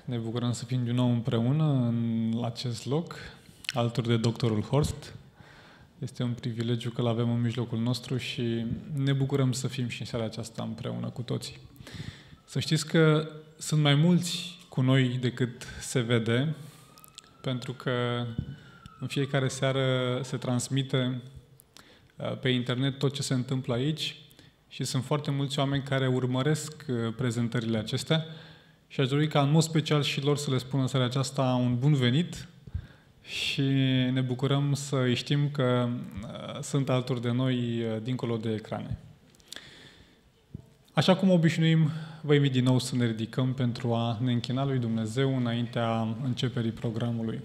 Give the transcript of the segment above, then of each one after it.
Ne bucurăm să fim din nou împreună în acest loc, alături de doctorul Horst. Este un privilegiu că l-avem în mijlocul nostru și ne bucurăm să fim și în seara aceasta împreună cu toții. Să știți că sunt mai mulți cu noi decât se vede, pentru că în fiecare seară se transmite pe internet tot ce se întâmplă aici și sunt foarte mulți oameni care urmăresc prezentările acestea și aș dori ca în mod special și lor să le spun în seara aceasta un bun venit și ne bucurăm să îi știm că sunt alături de noi dincolo de ecrane. Așa cum obișnuim, vă invit din nou să ne ridicăm pentru a ne închina lui Dumnezeu înaintea începerii programului.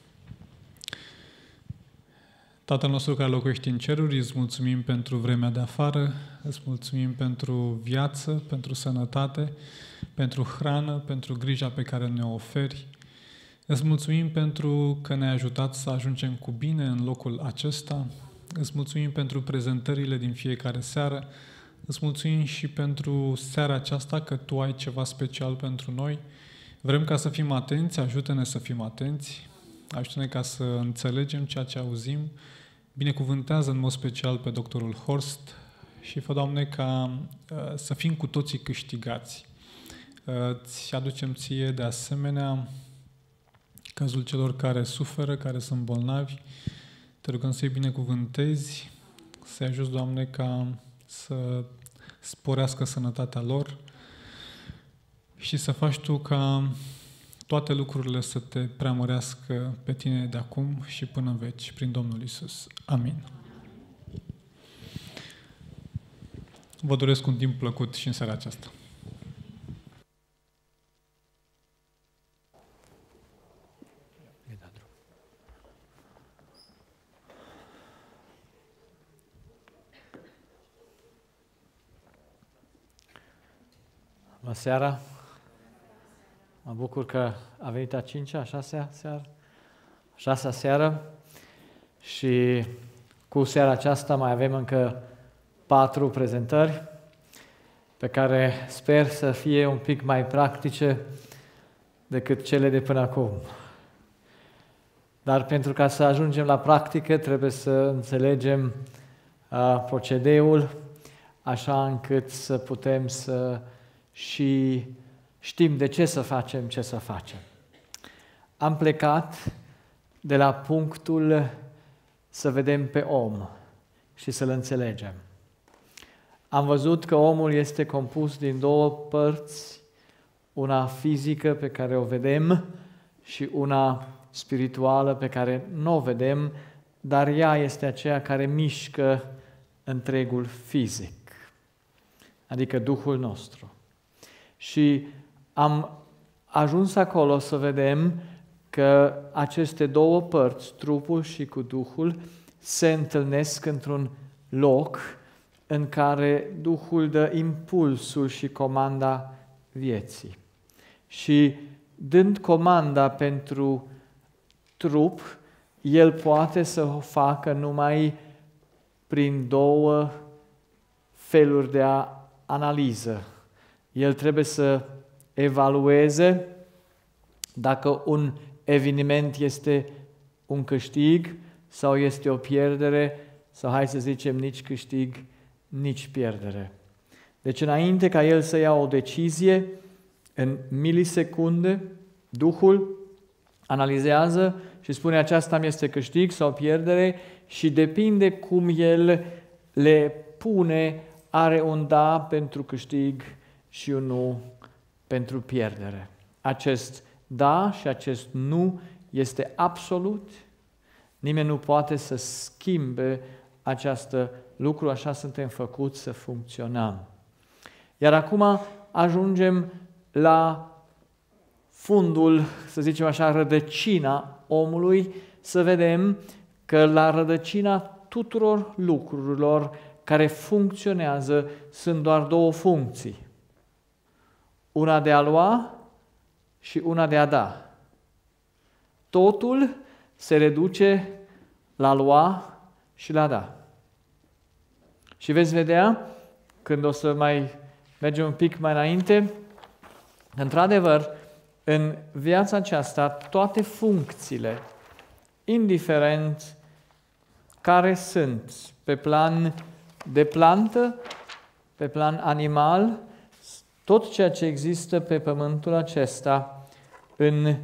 Tatăl nostru care locuiești în ceruri, îți mulțumim pentru vremea de afară, îți mulțumim pentru viață, pentru sănătate, pentru hrană, pentru grija pe care ne-o oferi. Îți mulțumim pentru că ne-ai ajutat să ajungem cu bine în locul acesta. Îți mulțumim pentru prezentările din fiecare seară. Îți mulțumim și pentru seara aceasta că Tu ai ceva special pentru noi. Vrem ca să fim atenți, ajută-ne să fim atenți, ajută-ne ca să înțelegem ceea ce auzim. Binecuvântează în mod special pe doctorul Horst și fă, Doamne, ca să fim cu toții câștigați. Îți aducem Ție de asemenea cazul celor care suferă, care sunt bolnavi. Te rugăm să-i binecuvântezi, să-i ajuți, Doamne, ca să sporească sănătatea lor și să faci Tu ca toate lucrurile să te preamărească pe Tine de acum și până în veci, prin Domnul Iisus. Amin. Vă doresc un timp plăcut și în seara aceasta. Bună seara! Mă bucur că a venit a 5-a, a 6-a seară, 6-a seară și cu seara aceasta mai avem încă 4 prezentări pe care sper să fie un pic mai practice decât cele de până acum. Dar pentru ca să ajungem la practică trebuie să înțelegem procedeul așa încât să putem să și știm de ce să facem ce să facem. Am plecat de la punctul să vedem pe om și să-l înțelegem. Am văzut că omul este compus din 2 părți, una fizică pe care o vedem și una spirituală pe care nu o vedem, dar ea este aceea care mișcă întregul fizic, adică Duhul nostru. Și am ajuns acolo să vedem că aceste 2 părți, trupul și cu Duhul, se întâlnesc într-un loc în care Duhul dă impulsul și comanda vieții. Și dând comanda pentru trup, el poate să o facă numai prin 2 feluri de analiză. El trebuie să evalueze dacă un eveniment este un câștig sau este o pierdere sau, hai să zicem, nici câștig, nici pierdere. Deci înainte ca el să ia o decizie, în milisecunde, Duhul analizează și spune aceasta mi este câștig sau pierdere și depinde cum el le pune, are un da pentru câștig și un nu pentru pierdere. Acest da și acest nu este absolut. Nimeni nu poate să schimbe acest lucru, așa suntem făcuți să funcționăm. Iar acum ajungem la fundul, să zicem așa, rădăcina omului, să vedem că la rădăcina tuturor lucrurilor care funcționează sunt doar 2 funcții. Una de a lua și una de a da. Totul se reduce la lua și la da. Și veți vedea, când o să mai mergem un pic mai înainte, într-adevăr, în viața aceasta toate funcțiile, indiferent care sunt, pe plan de plantă, pe plan animal, tot ceea ce există pe pământul acesta, în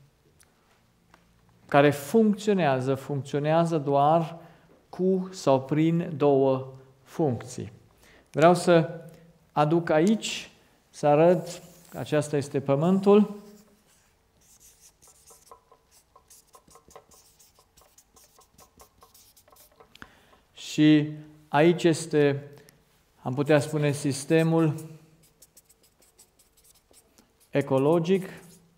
care funcționează doar cu sau prin două funcții. Vreau să aduc aici, să arăt că aceasta este pământul. Și aici este, am putea spune, sistemul ecologic.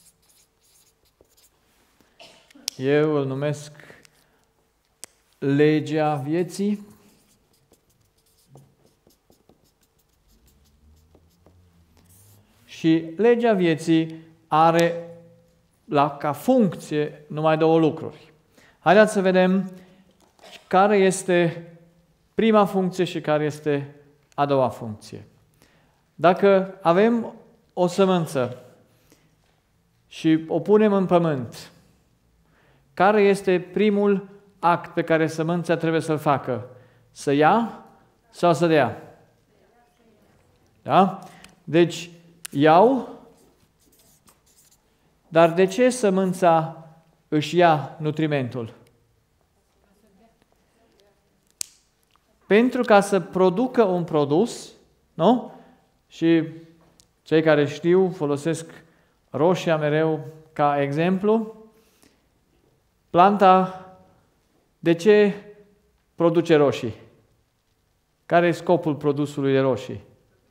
Eu îl numesc legea vieții. Și legea vieții are ca funcție numai două lucruri. Haideți să vedem care este prima funcție și care este a doua funcție. Dacă avem o sămânță și o punem în pământ, care este primul act pe care sămânța trebuie să-l facă? Să ia sau să dea? Da? Deci, iau, dar de ce sămânța își ia nutrimentul? Pentru ca să producă un produs, nu? Și cei care știu folosesc roșia mereu ca exemplu. Planta de ce produce roșii? Care e scopul produsului de roșii?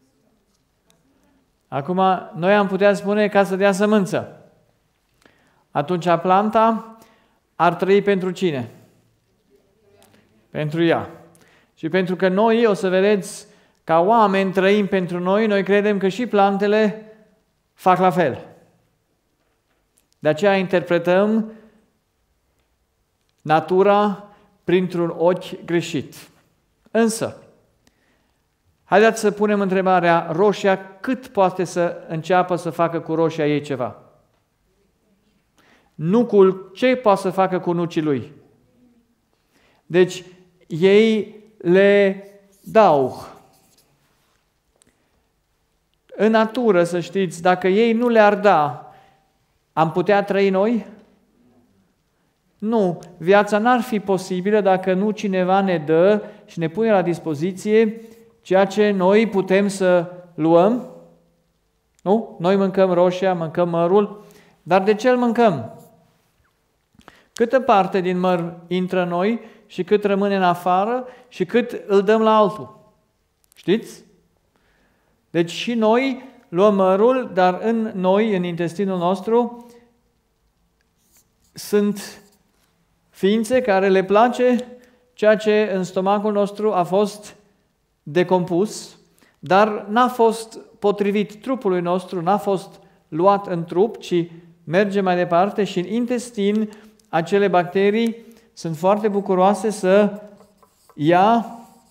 Acum, noi am putea spune ca să dea sămânță. Atunci planta ar trăi pentru cine? Pentru ea. Și pentru că noi, o să vedeți, ca oameni trăim pentru noi credem că și plantele fac la fel. De aceea interpretăm natura printr-un ochi greșit. Însă, haideți să punem întrebarea, roșia cât poate să înceapă să facă cu roșia ei ceva? Nucul, ce poate să facă cu nucii lui? Deci, ei le dau. În natură, să știți, dacă ei nu le-ar da, am putea trăi noi? Nu. Viața n-ar fi posibilă dacă nu cineva ne dă și ne pune la dispoziție ceea ce noi putem să luăm. Nu? Noi mâncăm roșia, mâncăm mărul, dar de ce îl mâncăm? Câtă parte din măr intră în noi și cât rămâne în afară și cât îl dăm la altul? Știți? Deci și noi luăm mărul, dar în noi, în intestinul nostru, sunt ființe care le place ceea ce în stomacul nostru a fost decompus, dar n-a fost potrivit trupului nostru, n-a fost luat în trup, ci merge mai departe și în intestin acele bacterii sunt foarte bucuroase să ia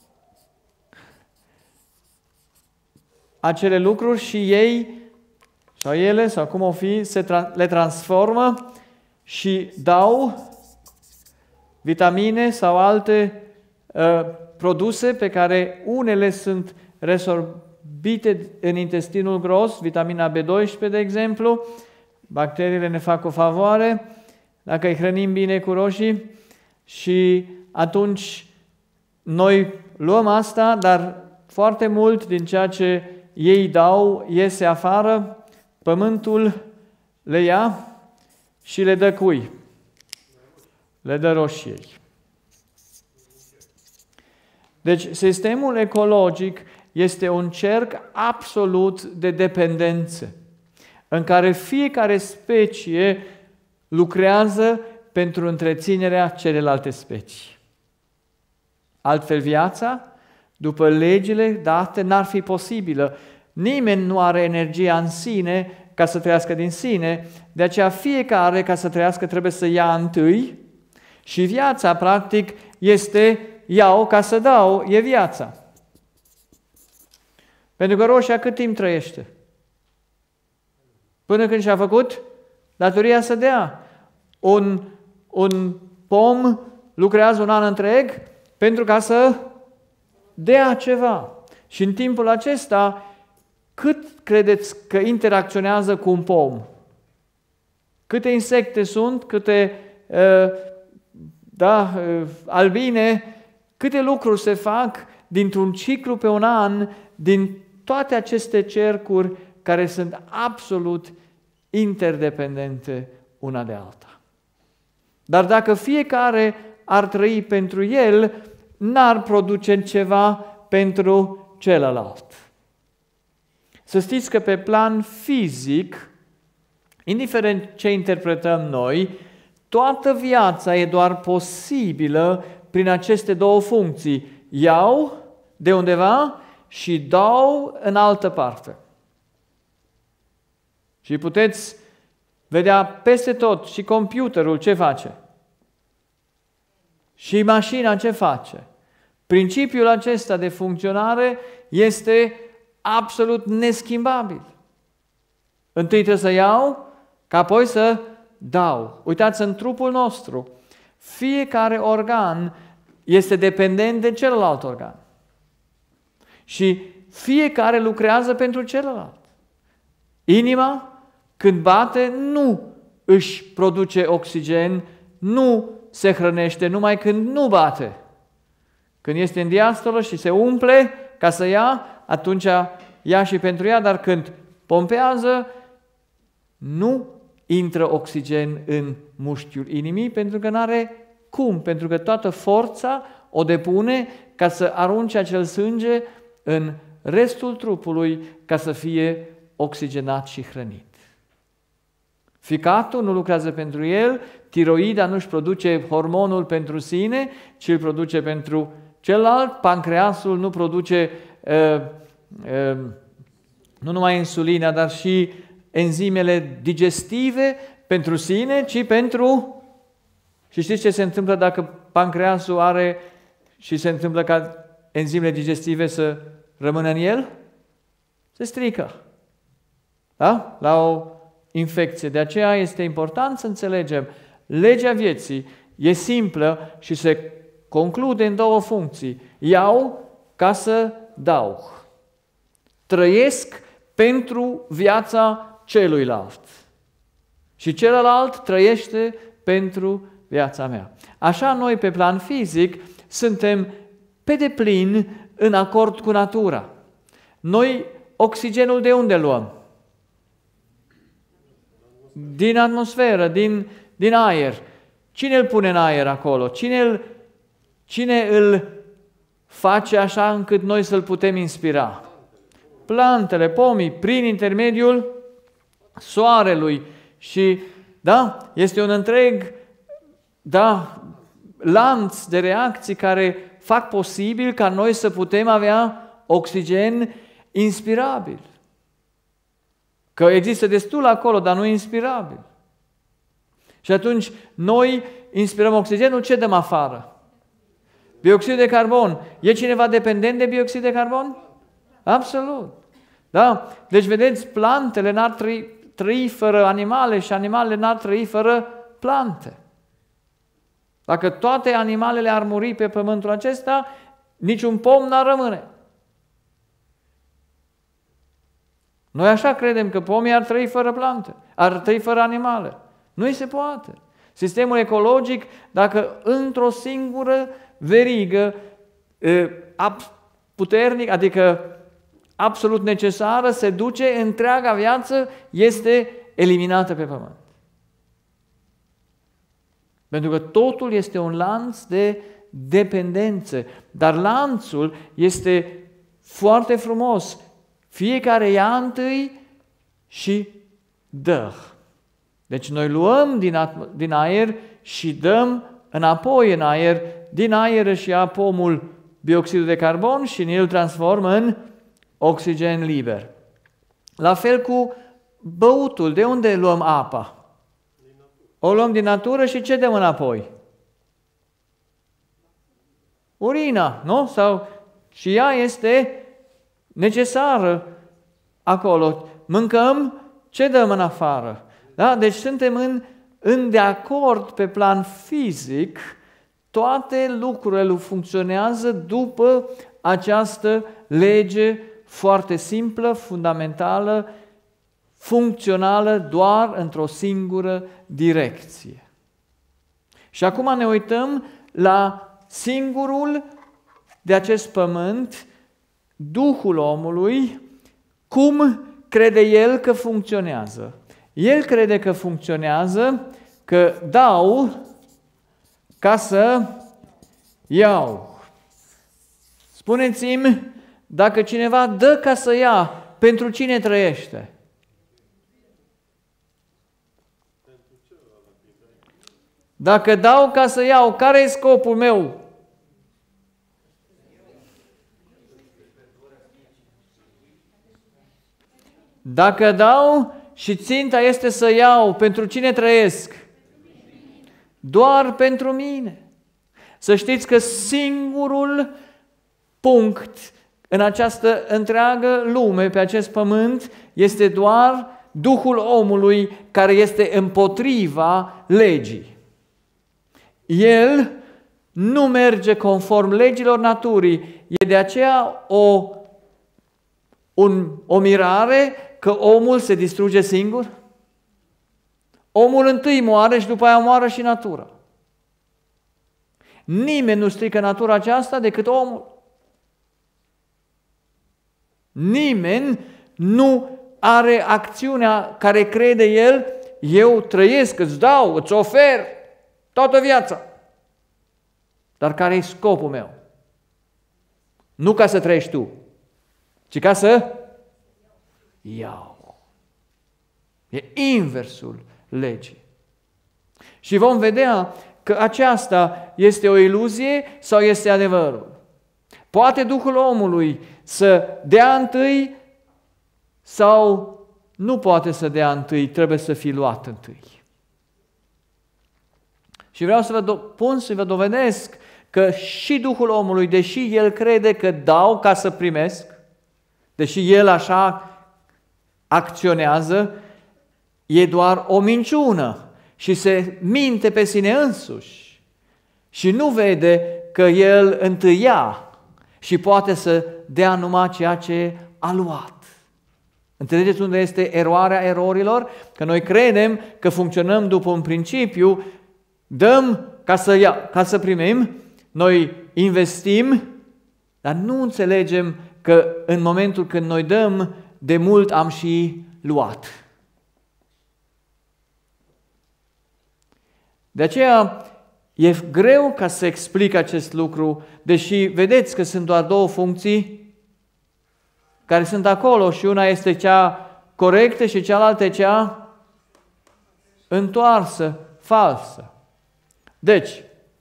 acele lucruri și ei sau ele, sau cum o fi, le transformă și dau vitamine sau alte produse pe care unele sunt resorbite în intestinul gros, vitamina B12, de exemplu. Bacteriile ne fac o favoare dacă îi hrănim bine cu roșii și atunci noi luăm asta, dar foarte mult din ceea ce ei dau iese afară, pământul le ia și le dă cui? Le dă roșiei. Deci sistemul ecologic este un cerc absolut de dependență, în care fiecare specie lucrează pentru întreținerea celelalte specii. Altfel viața, după legile date, n-ar fi posibilă. Nimeni nu are energia în sine ca să trăiască din sine, de aceea fiecare, ca să trăiască, trebuie să ia întâi și viața, practic, este iau ca să dau, e viața. Pentru că roșia cât timp trăiește? Până când și-a făcut datoria să dea. Un pom lucrează un an întreg pentru ca să dea ceva. Și în timpul acesta, cât credeți că interacționează cu un pom? Câte insecte sunt, câte albine, câte lucruri se fac dintr-un ciclu pe un an, din toate aceste cercuri care sunt absolut interdependente una de alta. Dar dacă fiecare ar trăi pentru el, n-ar produce ceva pentru celălalt. Să știți că pe plan fizic, indiferent ce interpretăm noi, toată viața e doar posibilă prin aceste două funcții. Iau de undeva și dau în altă parte. Și puteți vedea peste tot și computerul ce face. Și mașina ce face. Principiul acesta de funcționare este absolut neschimbabil. Întâi trebuie să iau, ca apoi să dau. Uitați, în trupul nostru, fiecare organ este dependent de celălalt organ. Și fiecare lucrează pentru celălalt. Inima, când bate, nu își produce oxigen, nu se hrănește numai când nu bate. Când este în diastolă și se umple ca să ia, atunci ia și pentru ea, dar când pompează, nu intră oxigen în mușchiul inimii, pentru că nu are cum, pentru că toată forța o depune ca să arunce acel sânge în restul trupului ca să fie oxigenat și hrănit. Ficatul nu lucrează pentru el, tiroida nu își produce hormonul pentru sine, ci îl produce pentru celălalt, pancreasul nu produce nu numai insulina, dar și enzimele digestive pentru sine, ci pentru... Și știți ce se întâmplă dacă pancreasul are și se întâmplă ca enzimele digestive să rămână în el? Se strică. Da? La o infecție. De aceea este important să înțelegem. Legea vieții e simplă și se conclude în două funcții. Iau ca să dau. Trăiesc pentru viața celuilalt. Și celălalt trăiește pentru viața mea. Așa noi pe plan fizic suntem pe deplin în acord cu natura. Noi oxigenul de unde luăm? Din atmosferă, din aer. Cine îl pune în aer acolo? Cine îl face așa încât noi să-l putem inspira? Plantele, pomii, prin intermediul soarelui. Și, da, este un întreg, da, lanț de reacții care fac posibil ca noi să putem avea oxigen inspirabil. Că există destul acolo, dar nu inspirabil. Și atunci noi inspirăm oxigenul, ce dăm afară? Bioxid de carbon. E cineva dependent de bioxid de carbon? Absolut. Da? Deci vedeți, plantele n-ar trăi fără animale și animalele n-ar trăi fără plante. Dacă toate animalele ar muri pe pământul acesta, niciun pom n-ar rămâne. Noi așa credem că pomii ar trăi fără plante, ar trăi fără animale. Nu-i se poate. Sistemul ecologic, dacă într-o singură verigă puternic, adică absolut necesară, se duce, întreaga viață este eliminată pe pământ. Pentru că totul este un lanț de dependențe, dar lanțul este foarte frumos. Fiecare ia întâi și dă. Deci noi luăm din aer și dăm înapoi în aer, din aer își ia pomul bioxidul de carbon și îl transformă în oxigen liber. La fel cu băutul. De unde luăm apa? O luăm din natură și ce dăm înapoi? Urina, nu? Și ea este necesară acolo. Mâncăm, ce dăm în afară? Da? Deci suntem în de acord pe plan fizic, toate lucrurile funcționează după această lege foarte simplă, fundamentală, funcțională doar într-o singură direcție. Și acum ne uităm la singurul de acest pământ, Duhul omului, cum crede el că funcționează. El crede că funcționează, că dau ca să iau. Spuneți-mi, dacă cineva dă ca să ia, pentru cine trăiește? Dacă dau ca să iau, care e scopul meu? Dacă dau și ținta este să iau, pentru cine trăiesc? Doar pentru mine. Să știți că singurul punct în această întreagă lume, pe acest pământ, este doar Duhul omului care este împotriva legii. El nu merge conform legilor naturii. E de aceea o mirare că omul se distruge singur. Omul întâi moare și după aia moară și natura. Nimeni nu strică natura aceasta decât omul. Nimeni nu are acțiunea care crede el, eu trăiesc, îți dau, îți ofer toată viața. Dar care e scopul meu? Nu ca să trăiești tu, ci ca să iau. E inversul legii. Și vom vedea că aceasta este o iluzie sau este adevărul. Poate Duhul omului să dea întâi sau nu poate să dea întâi, trebuie să fie luat întâi. Și vreau să vă pun să vă dovedesc că și Duhul omului, deși el crede că dau ca să primesc, deși el așa acționează, e doar o minciună și se minte pe sine însuși și nu vede că el întâi ia și poate să dea numai ceea ce a luat. Înțelegeți unde este eroarea erorilor? Că noi credem că funcționăm după un principiu, dăm ca să primim, noi investim, dar nu înțelegem că în momentul când noi dăm, de mult am și luat. De aceea e greu ca să explic acest lucru, deși vedeți că sunt doar două funcții care sunt acolo și una este cea corectă și cealaltă e cea întoarsă, falsă. Deci,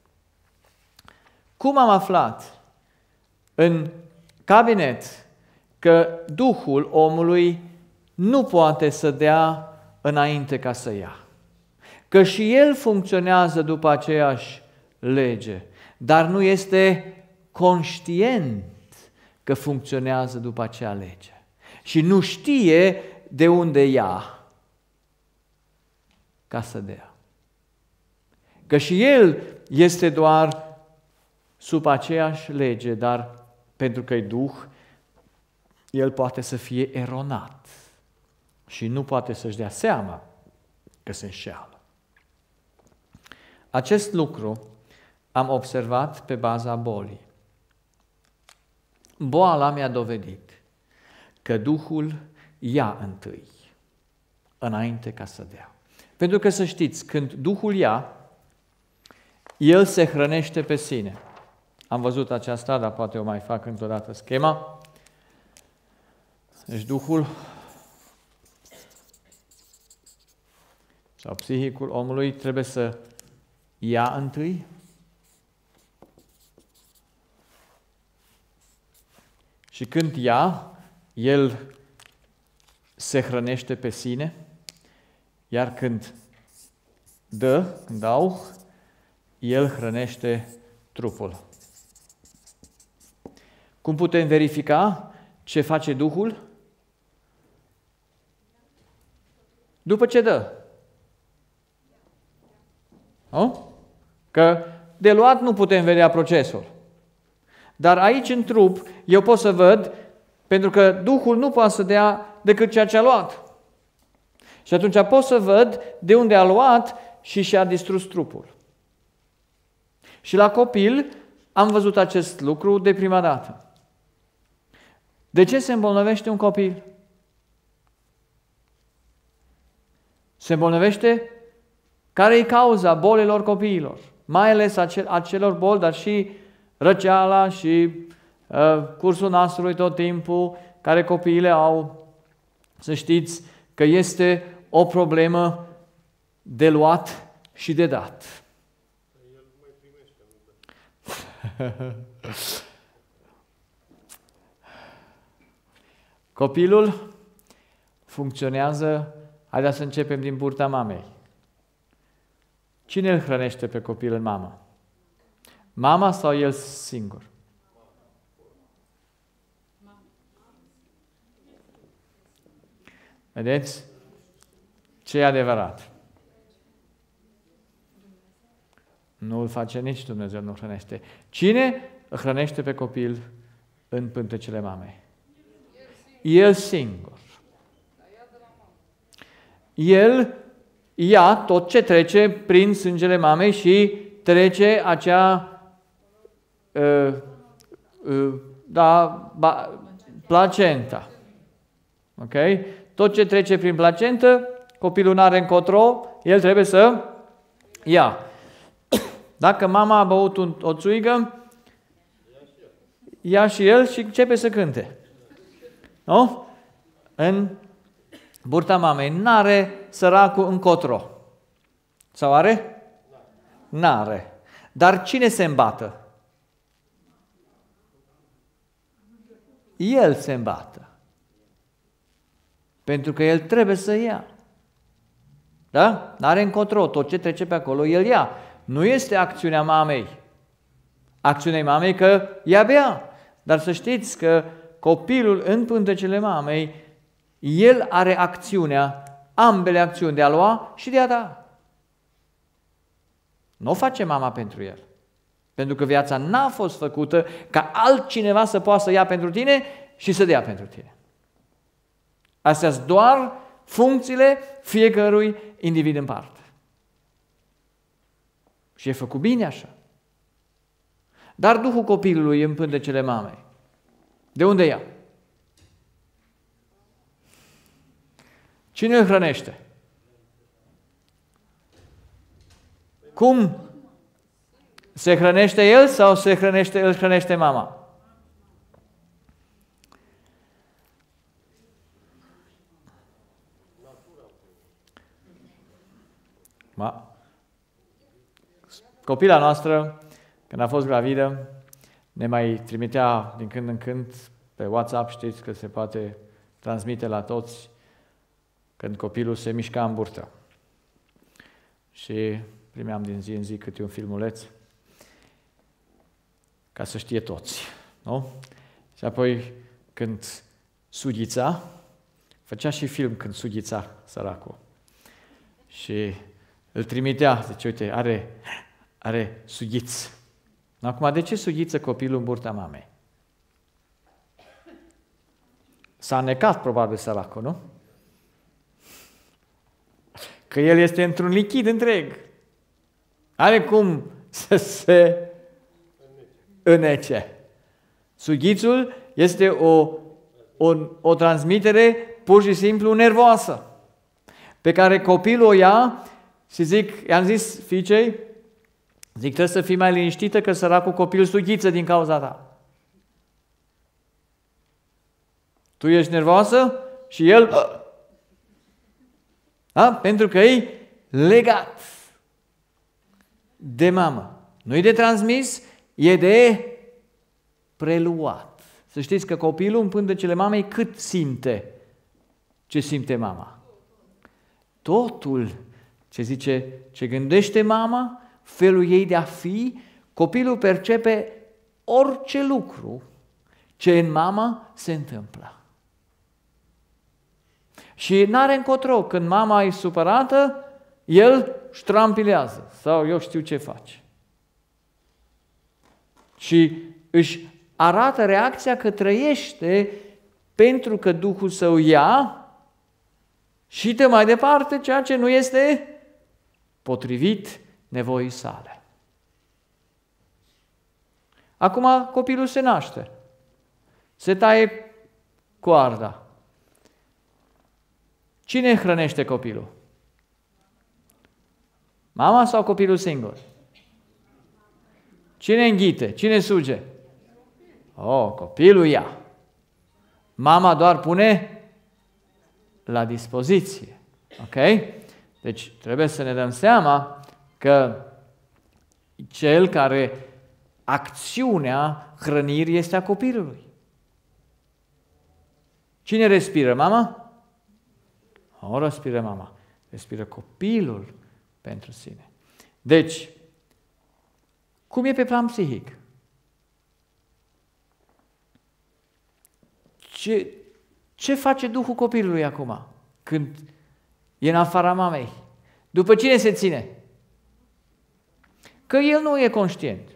cum am aflat în cabinet că Duhul omului nu poate să dea înainte ca să ia? Că și el funcționează după aceeași lege, dar nu este conștient că funcționează după acea lege și nu știe de unde ia ca să dea. Că și el este doar sub aceeași lege, dar pentru că e Duh, el poate să fie eronat și nu poate să-și dea seama că se înșeală. Acest lucru am observat pe baza bolii. Boala mi-a dovedit că Duhul ia întâi, înainte ca să dea. Pentru că să știți, când Duhul ia, el se hrănește pe sine. Am văzut aceasta, dar poate o mai fac într-o dată schema. Deci Duhul sau psihicul omului trebuie să ia întâi și când ia, el se hrănește pe sine, iar când când dau, el hrănește trupul. Cum putem verifica ce face Duhul? După ce dă. Nu? Că de luat nu putem vedea procesul. Dar aici în trup eu pot să văd, pentru că Duhul nu poate să dea decât ceea ce a luat. Și atunci pot să văd de unde a luat și și-a distrus trupul. Și la copil am văzut acest lucru de prima dată. De ce se îmbolnăvește un copil? Se îmbolnăvește? Care e cauza bolilor copiilor? Mai ales acelor boli, dar și răceala și cursul nasului tot timpul, care copiile au. Să știți că este o problemă de luat și de dat. Copilul funcționează, haideți să începem din burta mamei. Cine îl hrănește pe copil în mamă? Mama sau el singur? Vedeți? Ce e adevărat? Nu îl face nici Dumnezeu, nu hrănește. Cine hrănește pe copil în pântecele mamei? El singur. El ia tot ce trece prin sângele mamei și trece acea placenta. Ok? Tot ce trece prin placentă, copilul nu are încotro, el trebuie să ia. Dacă mama a băut o țuigă, ia și el și începe să cânte. Nu? În burta mamei n-are săracul încotro. Sau are? N-are. Dar cine se îmbată? El se îmbată. Pentru că el trebuie să ia. Da? N-are încotro. Tot ce trece pe acolo, el ia. Nu este acțiunea mamei. Acțiunea mamei că ea bea. Dar să știți că copilul în pântecele mamei, el are acțiunea, ambele acțiuni de a lua și de a da. Nu o face mama pentru el. Pentru că viața n-a fost făcută ca altcineva să poată să ia pentru tine și să dea pentru tine. Astea sunt doar funcțiile fiecărui individ în parte. Și e făcut bine așa. Dar Duhul copilului în pântecele mamei, de unde ia? Cine îl hrănește? Cum? Se hrănește el sau îl hrănește mama? Copila noastră, când a fost gravidă, ne mai trimitea din când în când pe WhatsApp, știți că se poate transmite la toți când copilul se mișca în burtă. Și primeam din zi în zi câte un filmuleț ca să știe toți. Nu? Și apoi când sughița, făcea și film când sughița săracul. Și îl trimitea, zice, uite, are sughiț. Acum, de ce sughiță copilul în burta mamei? S-a necat probabil săracul, nu? Că el este într-un lichid întreg. Are cum să se înnece. Sughițul este o transmitere pur și simplu nervoasă, pe care copilul o ia și i-am zis fiicei, zic, trebuie să fii mai liniștită că săracul copil sughiță din cauza ta. Tu ești nervoasă și el... Da? Pentru că e legat de mamă. Nu e de transmis, e de preluat. Să știți că copilul în pântecele mamei cât simte ce simte mama. Totul ce zice, ce gândește mama, felul ei de a fi, copilul percepe orice lucru ce în mama se întâmplă. Și n-are încotro. Când mama e supărată, el ștrampilează sau eu știu ce face. Și își arată reacția că trăiește pentru că Duhul Său ia și dă mai departe ceea ce nu este potrivit nevoii sale. Acum copilul se naște, se taie coarda. Cine hrănește copilul? Mama sau copilul singur? Cine înghite? Cine suge? Copilul ia. Mama doar pune la dispoziție. Ok? Deci trebuie să ne dăm seama că cel care acțiunea hrănirii este a copilului. Cine respiră? Mama? Nu respiră mama. Respiră copilul pentru sine. Deci, cum e pe plan psihic? Ce face Duhul copilului acum, când e în afara mamei? După cine se ține? Că el nu e conștient.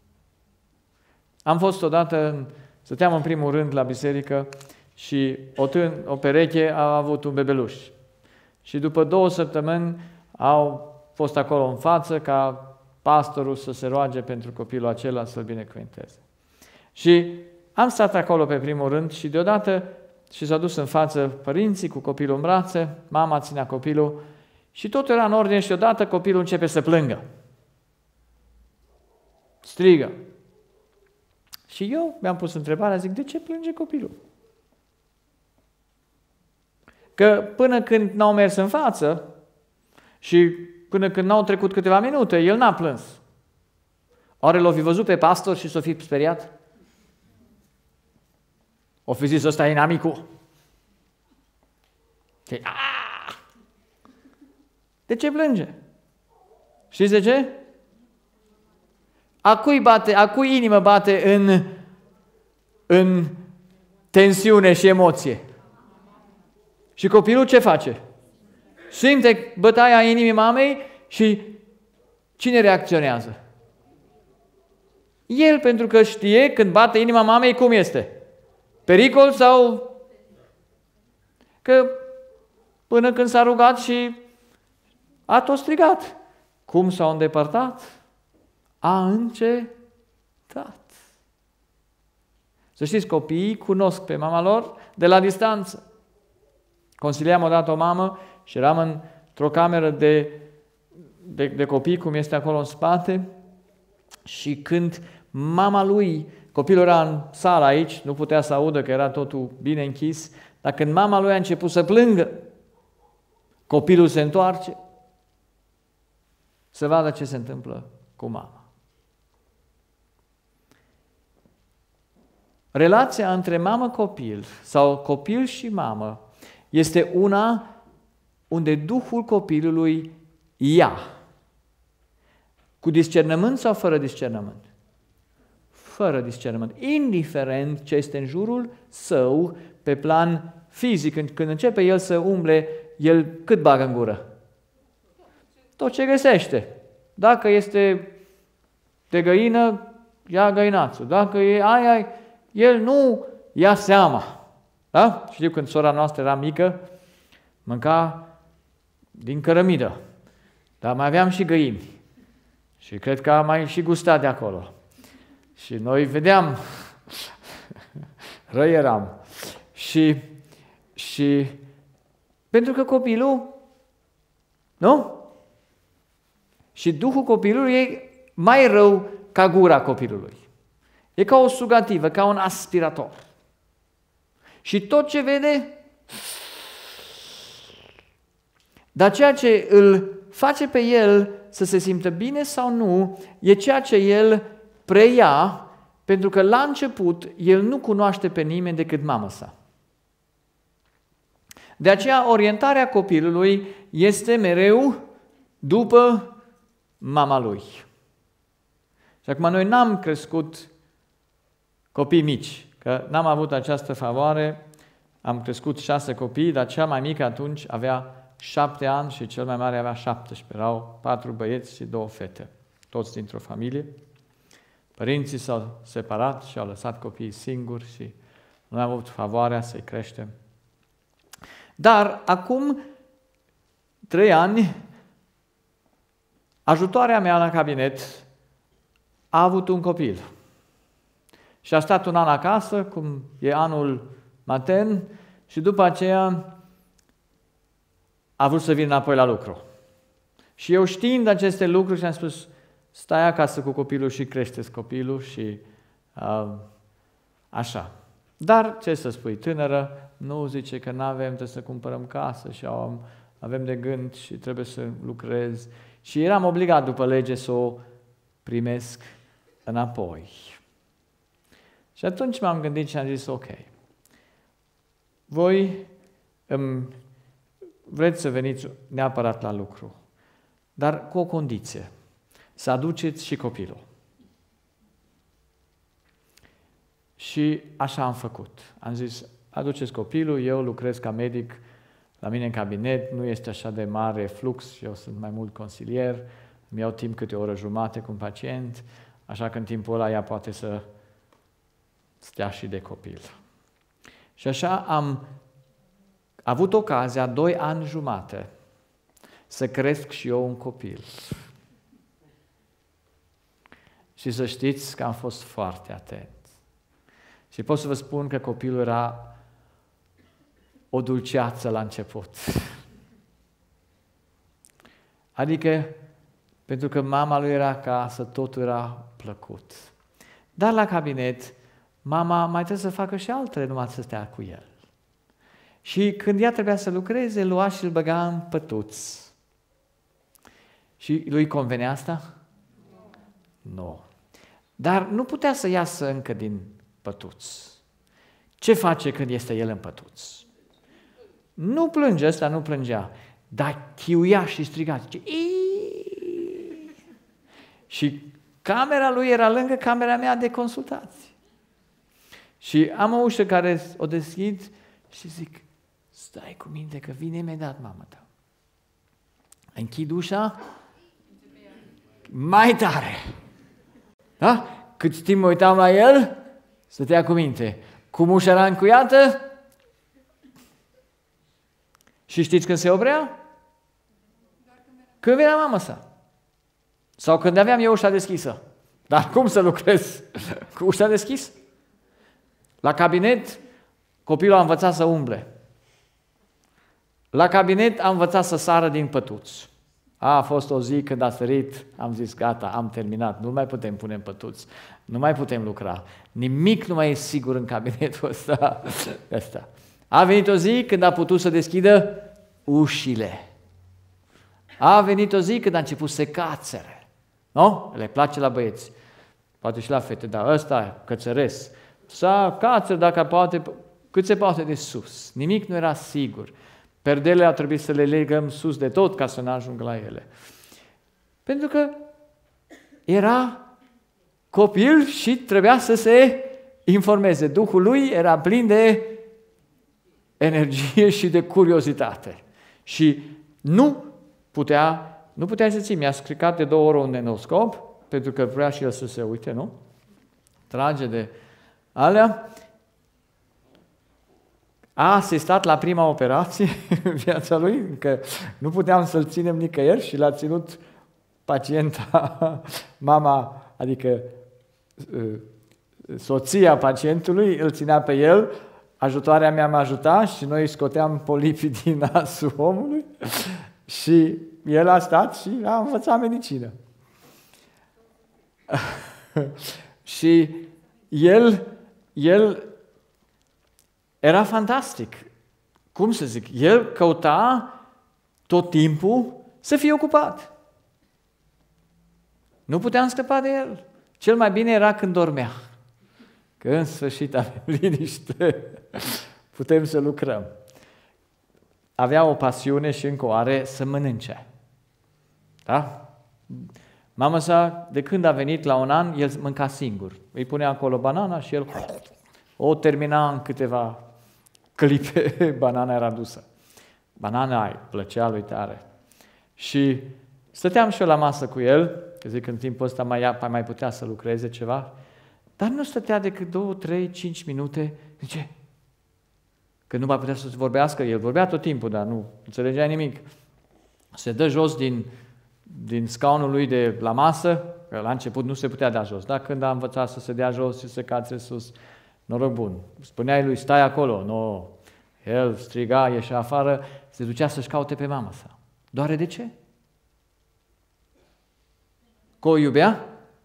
Am fost odată, stăteam în primul rând la biserică și o pereche a avut un bebeluș. Și după 2 săptămâni au fost acolo în față ca pastorul să se roage pentru copilul acela să-l binecuvânteze. Și am stat acolo pe primul rând și deodată și s-a dus în față părinții cu copilul în brațe, mama ținea copilul și totul era în ordine și deodată copilul începe să plângă. Strigă. Și eu mi-am pus întrebarea, zic, de ce plânge copilul? Că până când n-au mers în față și până când n-au trecut câteva minute, el n-a plâns. Oare l-o fi văzut pe pastor și s-o fi speriat? O fi zis, ăsta e inamicul. De ce plânge? Știți de ce? A cui inimă bate în tensiune și emoție? Și copilul ce face? Simte bătaia inimii mamei și cine reacționează? El, pentru că știe când bate inima mamei cum este. Pericol sau... Că până când s-a rugat și a tot strigat. Cum s-au îndepărtat? A încetat. Să știți, copiii cunosc pe mama lor de la distanță. Consiliam odată o mamă și eram într-o cameră de copii, cum este acolo în spate, și când mama lui, copilul era în sală aici, nu putea să audă că era totul bine închis, dar când mama lui a început să plângă, copilul se întoarce să vadă ce se întâmplă cu mama. Relația între mamă-copil sau copil și mamă este una unde Duhul copilului ia. Cu discernământ sau fără discernământ? Fără discernământ. Indiferent ce este în jurul său, pe plan fizic, când începe el să umble, el cât bagă în gură? Tot ce găsește. Dacă este de găină, ia găinațul. Dacă e aia, el nu ia seama. Da? Știu, când sora noastră era mică, mânca din cărămidă. Dar mai aveam și găini. Și cred că a mai și gustat de acolo. Și noi vedeam, răi eram. Și pentru că copilul, nu? Și Duhul copilului e mai rău ca gura copilului. E ca o sugativă, ca un aspirator. Și tot ce vede, dar ceea ce îl face pe el să se simtă bine sau nu, e ceea ce el preia, pentru că la început el nu cunoaște pe nimeni decât mama sa. De aceea orientarea copilului este mereu după mama lui. Și acum noi n-am crescut copii mici, că n-am avut această favoare, am crescut 6 copii, dar cea mai mică atunci avea 7 ani și cel mai mare avea 17. Erau 4 băieți și 2 fete, toți dintr-o familie. Părinții s-au separat și au lăsat copiii singuri și nu am avut favoarea să-i creștem. Dar acum 3 ani, ajutoarea mea la cabinet a avut un copil. Și a stat un an acasă, cum e anul matern, și după aceea a vrut să vină înapoi la lucru. Și eu, știind aceste lucruri, și-am spus, stai acasă cu copilul și crește-ți copilul și așa. Dar, ce să spui, tânără, nu, zice că n-avem, trebuie să cumpărăm casă și avem de gând și trebuie să lucrez. Și eram obligat după lege să o primesc înapoi. Și atunci m-am gândit și am zis, ok, voi vreți să veniți neapărat la lucru, dar cu o condiție, să aduceți și copilul. Și așa am făcut. Am zis, aduceți copilul, eu lucrez ca medic la mine în cabinet, nu este așa de mare flux, eu sunt mai mult consilier, îmi iau timp câte o oră jumate cu un pacient, așa că în timpul ăla ea poate să stea și de copil. Și așa am avut ocazia 2 ani jumate să cresc și eu un copil. Și să știți că am fost foarte atent. Și pot să vă spun că copilul era o dulceață la început. Adică, pentru că mama lui era acasă, totul era plăcut. Dar la cabinet, mama mai trebuie să facă și altele, numai să stea cu el. Și când ea trebuia să lucreze, lua și îl băga în pătuț. Și lui convenea asta? Nu. Dar nu putea să iasă încă din pătuț. Ce face când este el în pătuț? Nu plânge, ăsta nu plângea, dar chiuia și striga. Și camera lui era lângă camera mea de consultații. Și am o ușă care o deschid și zic, stai cu minte că vine imediat mama ta. Închid ușa, mai tare. Da? Cât timp mă uitam la el, stătea cu minte. Cum ușa era încuiată? Și știți când se oprea? Când venea mama sa. Sau când aveam eu ușa deschisă. Dar cum să lucrez cu ușa deschisă? La cabinet, copilul a învățat să umble. La cabinet a învățat să sară din pătuț. A fost o zi când a sărit, am zis, gata, am terminat, nu mai putem pune în pătuț, nu mai putem lucra. Nimic nu mai e sigur în cabinetul ăsta. A venit o zi când a putut să deschidă ușile. A venit o zi când a început să cațere. Nu? Le place la băieți. Poate și la fete, dar ăsta cățăresc. Să cațără dacă poate, cât se poate de sus. Nimic nu era sigur. Perdelele a trebuit să le legăm sus de tot ca să nu ajungă la ele. Pentru că era copil și trebuia să se informeze. Duhul lui era plin de energie și de curiozitate. Și nu putea să ții. Mi-a stricat de 2 ori un nenoscop, pentru că vrea și el să se uite, nu? Trage de alea. A asistat la prima operație în viața lui, că nu puteam să-l ținem nicăieri și l-a ținut pacienta, mama, adică soția pacientului, îl ținea pe el, ajutoarea mea m-a ajutat și noi scoteam polipii din nasul omului și el a stat și a învățat medicină. Și el era fantastic. Cum să zic? El căuta tot timpul să fie ocupat. Nu puteam scăpa de el. Cel mai bine era când dormea. Că în sfârșit avem liniște. Putem să lucrăm. Avea o pasiune și încă o are să mănânce. Da? Mama sa, de când a venit la 1 an, el mânca singur. Îi punea acolo banana și el o termina în câteva clipe, banana era dusă. banana îi plăcea lui tare. Și stăteam și eu la masă cu el, că zic, în timpul ăsta mai putea să lucreze ceva, dar nu stătea decât 2, 3, 5 minute. Zice, că nu mai putea să vorbească, el vorbea tot timpul, dar nu înțelegea nimic. Se dă jos din scaunul lui de la masă, că la început nu se putea da jos, dar când a învățat să se dea jos și să cațe sus, noroc bun. Spuneai lui, stai acolo, nu. El striga, ieșea afară, se ducea să-și caute pe mama sa. Doar de ce? Că o iubea?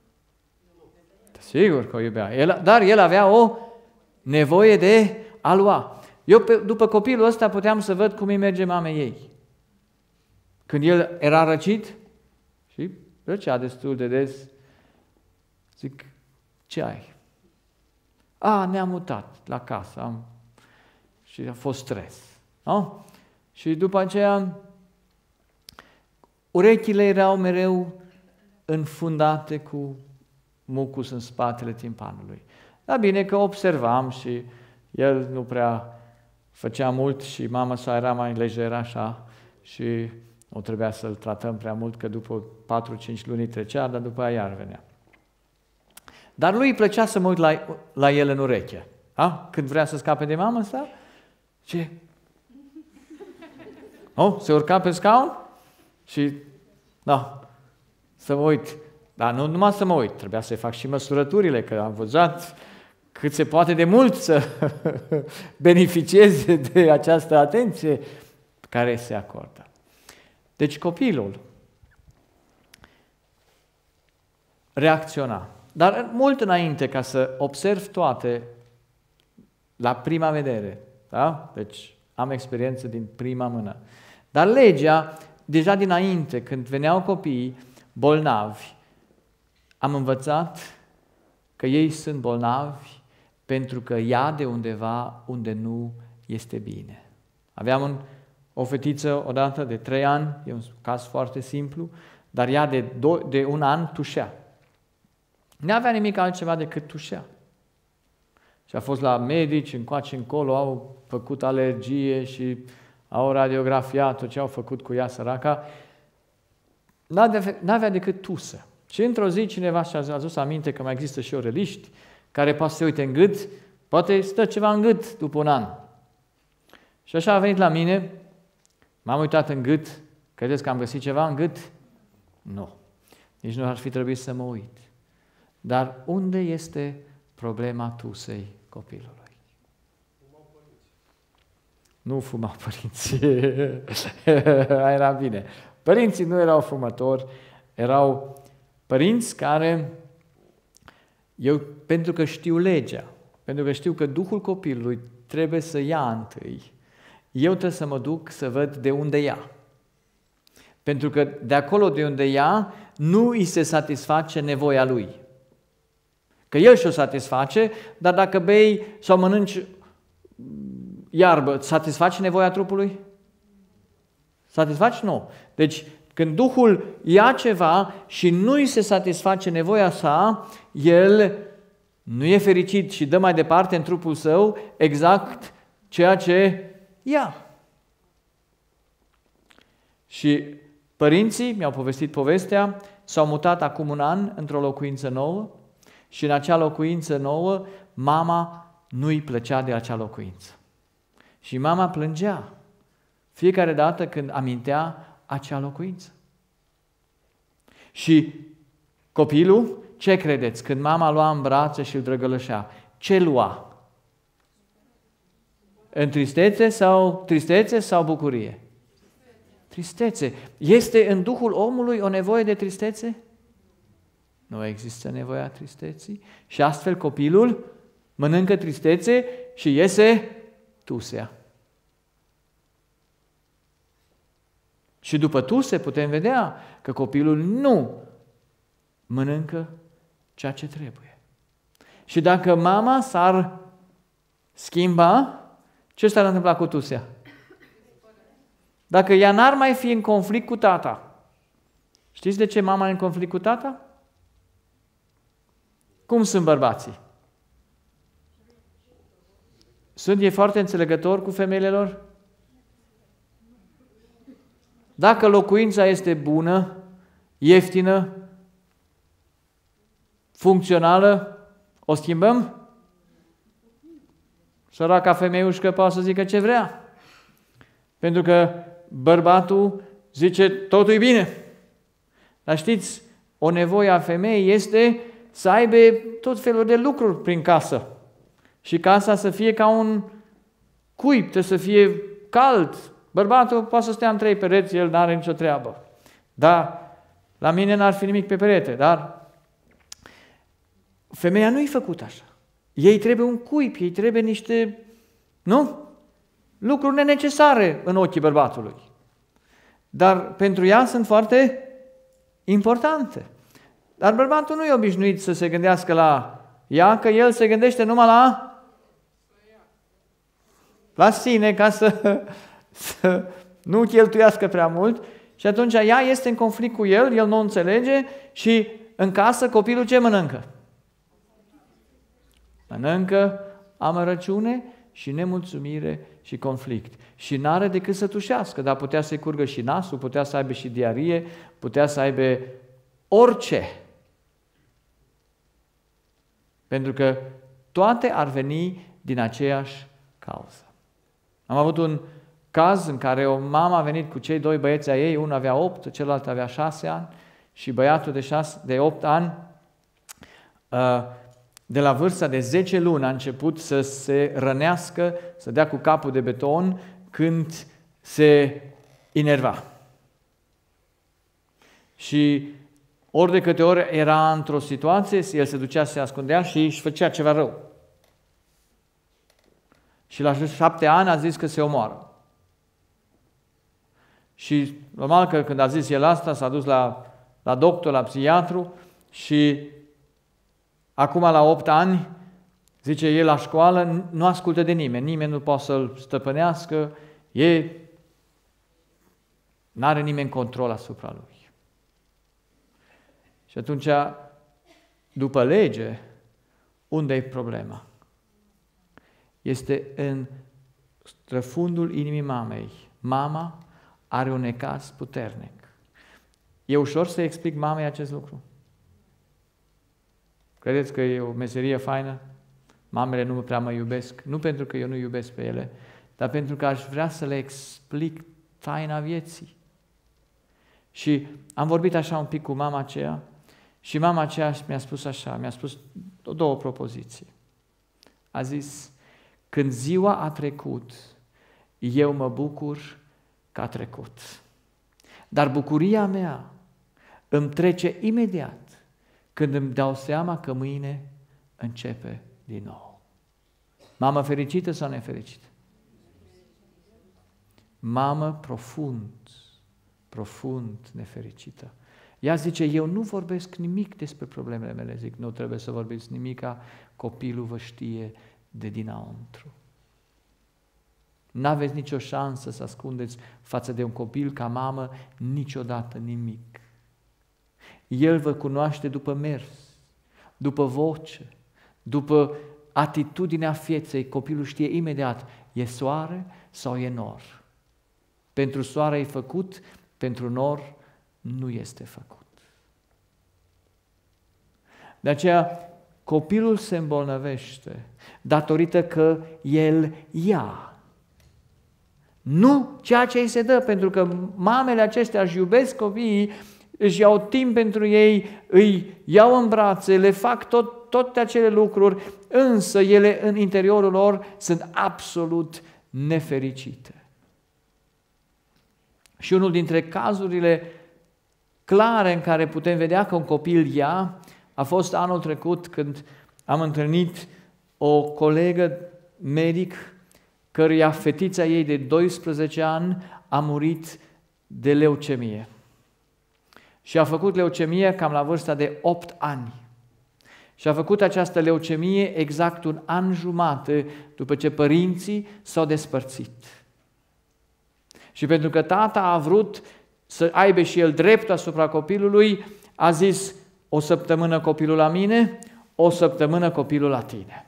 Sigur că o iubea. Dar el avea o nevoie de a lua. Eu, după copilul ăsta, puteam să văd cum îi merge mamei ei. Când el era răcit, și răcea destul de des, zic, ce ai? Ne-am mutat la casă și a fost stres. Nu? Și după aceea, urechile erau mereu înfundate cu mucus în spatele timpanului. Dar bine că observam și el nu prea făcea mult și mama sa era mai lejeră așa și nu trebuia să-l tratăm prea mult, că după 4-5 luni trecea, dar după aia iar venea. Dar lui îi plăcea să mă uit la el în ureche. Da? Când vrea să scape de mama sa, ce? Se urca pe scaun și să mă uit. Dar nu numai să mă uit, trebuia să-i fac și măsurăturile, că am văzut cât se poate de mult să beneficieze de această atenție care se acordă. Deci copilul reacționa. Dar mult înainte, ca să observ toate la prima vedere, da? Deci am experiență din prima mână. Dar legea, deja dinainte, când veneau copiii bolnavi, am învățat că ei sunt bolnavi pentru că ia de undeva unde nu este bine. Aveam o fetiță odată de 3 ani, e un caz foarte simplu, dar ea de 1 an tușea. Nu avea nimic altceva decât tușea. Și a fost la medici, încoace încolo, au făcut alergie și au radiografiat tot ce au făcut cu ea, săraca. N-avea decât tusă. Și într-o zi cineva și-a adus aminte că mai există și oreliști care poate să se uite în gât, poate stă ceva în gât după 1 an. Și așa a venit la mine, m-am uitat în gât, credeți că am găsit ceva în gât? Nu. Nici nu ar fi trebuit să mă uit. Dar unde este problema tusei copilului? Nu fumau părinții. Era bine. Părinții nu erau fumători, erau părinți care, pentru că știu legea, pentru că știu că Duhul copilului trebuie să ia întâi, eu trebuie să mă duc să văd de unde ia. Pentru că de acolo de unde ia, nu îi se satisface nevoia lui. Că el și-o satisface, dar dacă bei sau mănânci iarbă, satisface nevoia trupului? Satisface? Nu. Deci, când Duhul ia ceva și nu îi se satisface nevoia sa, el nu e fericit și dă mai departe în trupul său exact ceea ce ia. Și părinții mi-au povestit povestea, s-au mutat acum 1 an într-o locuință nouă și în acea locuință nouă mama nu îi plăcea de acea locuință. Și mama plângea fiecare dată când amintea acea locuință. Și copilul, ce credeți? Când mama lua în brațe și îl drăgălășea, ce lua? În tristețe sau bucurie? Tristețe. Este în Duhul omului o nevoie de tristețe? Nu există nevoia tristeții. Și astfel copilul mănâncă tristețe și iese tusea. Și după tuse putem vedea că copilul nu mănâncă ceea ce trebuie. Și dacă mama s-ar schimba, ce s-ar întâmpla cu tusea? Dacă ea n-ar mai fi în conflict cu tata. Știți de ce mama e în conflict cu tata? Cum sunt bărbații? Sunt ei foarte înțelegători cu femeile lor? Dacă locuința este bună, ieftină, funcțională, o schimbăm? Săraca femeiușcă poate să zică ce vrea. Pentru că bărbatul zice, totul e bine. Dar știți, o nevoie a femeii este să aibă tot felul de lucruri prin casă. Și casa să fie ca un cuib, trebuie să fie cald. Bărbatul poate să stea în 3 pereți, el n-are nicio treabă. Dar la mine n-ar fi nimic pe perete, dar femeia nu-i făcută așa. Ei trebuie un cuib, ei trebuie niște, nu? Lucruri nenecesare în ochii bărbatului. Dar pentru ea sunt foarte importante. Dar bărbatul nu e obișnuit să se gândească la ea, că el se gândește numai la sine, ca să nu cheltuiască prea mult. Și atunci ea este în conflict cu el nu înțelege și în casă copilul ce mănâncă? Mănâncă amărăciune și nemulțumire și conflict. Și n-are decât să tușească, dar putea să-i curgă și nasul, putea să aibă și diarie, putea să aibă orice. Pentru că toate ar veni din aceeași cauză. Am avut un caz în care o mamă a venit cu cei 2 băieți ai ei, unul avea 8, celălalt avea 6 ani și băiatul de 8 ani, de la vârsta de 10 luni a început să se rănească, să dea cu capul de beton când se enerva. Și ori de câte ori era într-o situație, el se ducea să se ascundea și își făcea ceva rău. Și la 7 ani a zis că se omoară. Și normal că când a zis el asta, s-a dus la doctor, la psihiatru și acum la 8 ani, zice el la școală, nu ascultă de nimeni nu poate să-l stăpânească, n-are nimeni control asupra lui. Și atunci, după lege, unde e problema? Este în străfundul inimii mamei. Mama are un necaz puternic. E ușor să explic mamei acest lucru? Credeți că e o meserie faină? Mamele nu prea mă iubesc, nu pentru că eu nu iubesc pe ele, dar pentru că aș vrea să le explic taina vieții. Și am vorbit așa un pic cu mama aceea și mama aceea mi-a spus așa, mi-a spus 2 propoziții. A zis, când ziua a trecut, eu mă bucur că a trecut. Dar bucuria mea îmi trece imediat când îmi dau seama că mâine începe din nou. Mamă fericită sau nefericită? Mamă profund nefericită. Ea zice, eu nu vorbesc nimic despre problemele mele. Zic, nu trebuie să vorbiți nimica, copilul vă știe de dinăuntru. N-aveți nicio șansă să ascundeți față de un copil ca mamă niciodată nimic. El vă cunoaște după mers, după voce, după atitudinea feței. Copilul știe imediat, e soare sau e nor. Pentru soare e făcut, pentru nor nu este făcut. De aceea, copilul se îmbolnăvește datorită că el ia. Nu ceea ce îi se dă, pentru că mamele acestea își iubesc copiii, își iau timp pentru ei, îi iau în brațe, le fac toate acele lucruri, însă ele în interiorul lor sunt absolut nefericite. Și unul dintre cazurile clare în care putem vedea că un copil ia a fost anul trecut când am întâlnit o colegă medic căruia fetița ei de 12 ani a murit de leucemie. Și a făcut leucemie cam la vârsta de 8 ani. Și a făcut această leucemie exact 1 an jumate după ce părinții s-au despărțit. Și pentru că tata a vrut să aibă și el dreptul asupra copilului, a zis, 1 săptămână copilul la mine, 1 săptămână copilul la tine.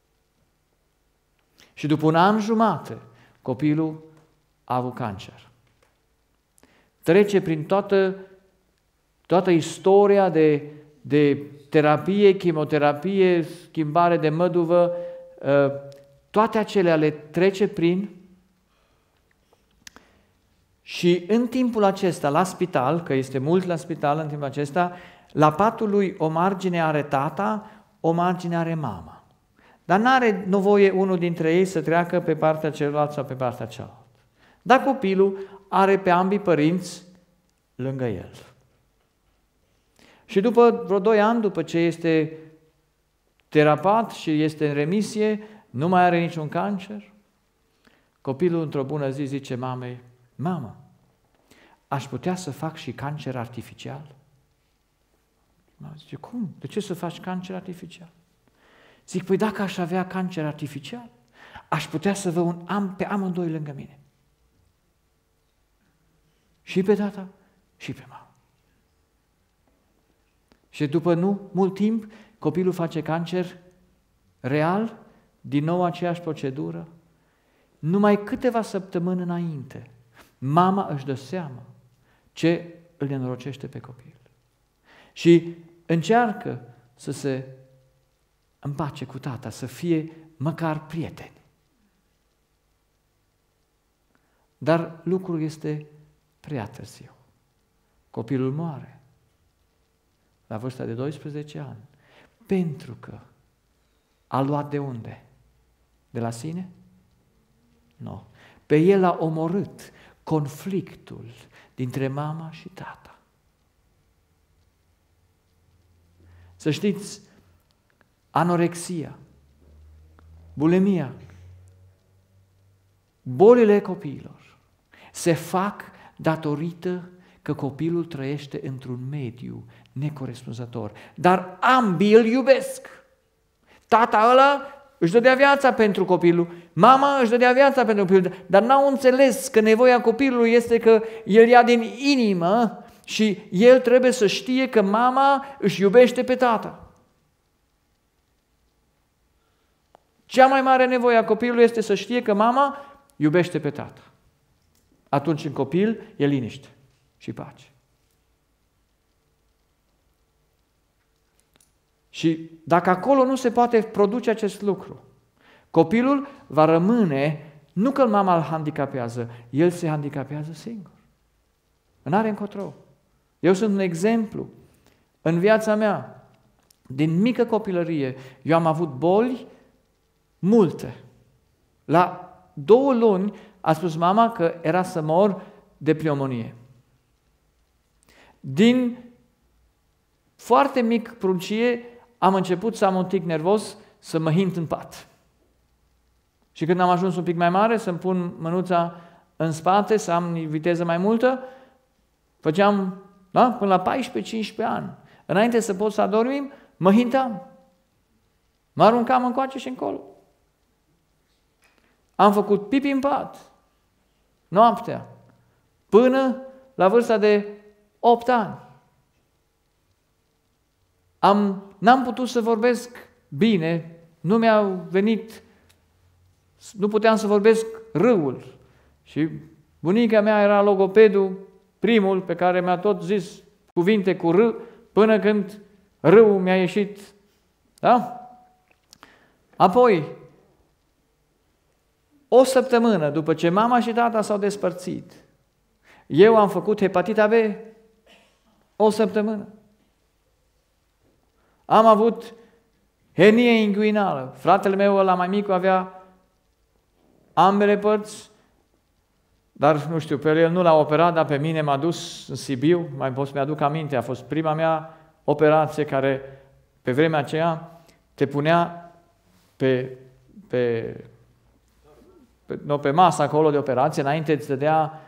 Și după 1 an jumate, copilul a avut cancer. trece prin toată istoria de terapie, chimioterapie, schimbare de măduvă, toate acelea le trece prin. Și în timpul acesta, la spital, că este mult la spital în timpul acesta, la patul lui o margine are tata, o margine are mama. Dar n-are nevoie unul dintre ei să treacă pe partea cealaltă sau pe partea cealaltă. Dar copilul are pe ambii părinți lângă el. Și după vreo 2 ani, după ce este terapat și este în remisie, nu mai are niciun cancer, copilul într-o bună zi zice mamei: mamă, aș putea să fac și cancer artificial? Mama zice: cum? De ce să faci cancer artificial? Zic: păi dacă aș avea cancer artificial, aș putea să vă am pe amândoi lângă mine. Și pe tata și pe mama. Și după nu mult timp, copilul face cancer real, din nou aceeași procedură. Numai câteva săptămâni înainte, mama își dă seama ce îl nenorocește pe copil. Și încearcă să se împace cu tata, să fie măcar prieteni. Dar lucrul este prea târziu. Copilul moare la vârsta de 12 ani, pentru că a luat de unde? De la sine? Nu. Pe el a omorât conflictul dintre mama și tata. Să știți, anorexia, bulimia, bolile copiilor se fac datorită că copilul trăiește într-un mediu necorespunzător. Dar ambii îl iubesc. Tata ăla își dădea viața pentru copilul, mama își dădea viața pentru copilul, dar n-au înțeles că nevoia copilului este că el ia din inimă și el trebuie să știe că mama își iubește pe tata. Cea mai mare nevoie a copilului este să știe că mama iubește pe tata. Atunci în copil e liniște și pace. Și dacă acolo nu se poate produce acest lucru, copilul va rămâne, nu că mama îl handicapează, el se handicapează singur. N-are încotro. Eu sunt un exemplu. În viața mea, din mică copilărie, eu am avut boli multe. La 2 luni a spus mama că era să mor de pneumonie. Din foarte mic pruncie am început să am un tic nervos, să mă hint în pat. Și când am ajuns un pic mai mare, să-mi pun mânuța în spate, să am viteză mai multă, făceam, da, până la 14-15 ani. Înainte să pot să adormim, mă hintam. Mă aruncam încoace și încolo. Am făcut pipi în pat, noaptea, până la vârsta de 8 ani. N-am putut să vorbesc bine, nu puteam să vorbesc râul. Și bunica mea era logopedul, primul pe care mi-a tot zis cuvinte cu râ, până când râul mi-a ieșit. Da? Apoi, o săptămână după ce mama și tata s-au despărțit, eu am făcut hepatita B. O săptămână. Am avut hernie inguinală. Fratele meu, ăla mai mic, avea ambele părți, dar nu știu, pe el nu l-a operat, dar pe mine m-a dus în Sibiu, mai pot să mi-aduc aminte, a fost prima mea operație care, pe vremea aceea, te punea pe masă acolo de operație, înainte îți dădea,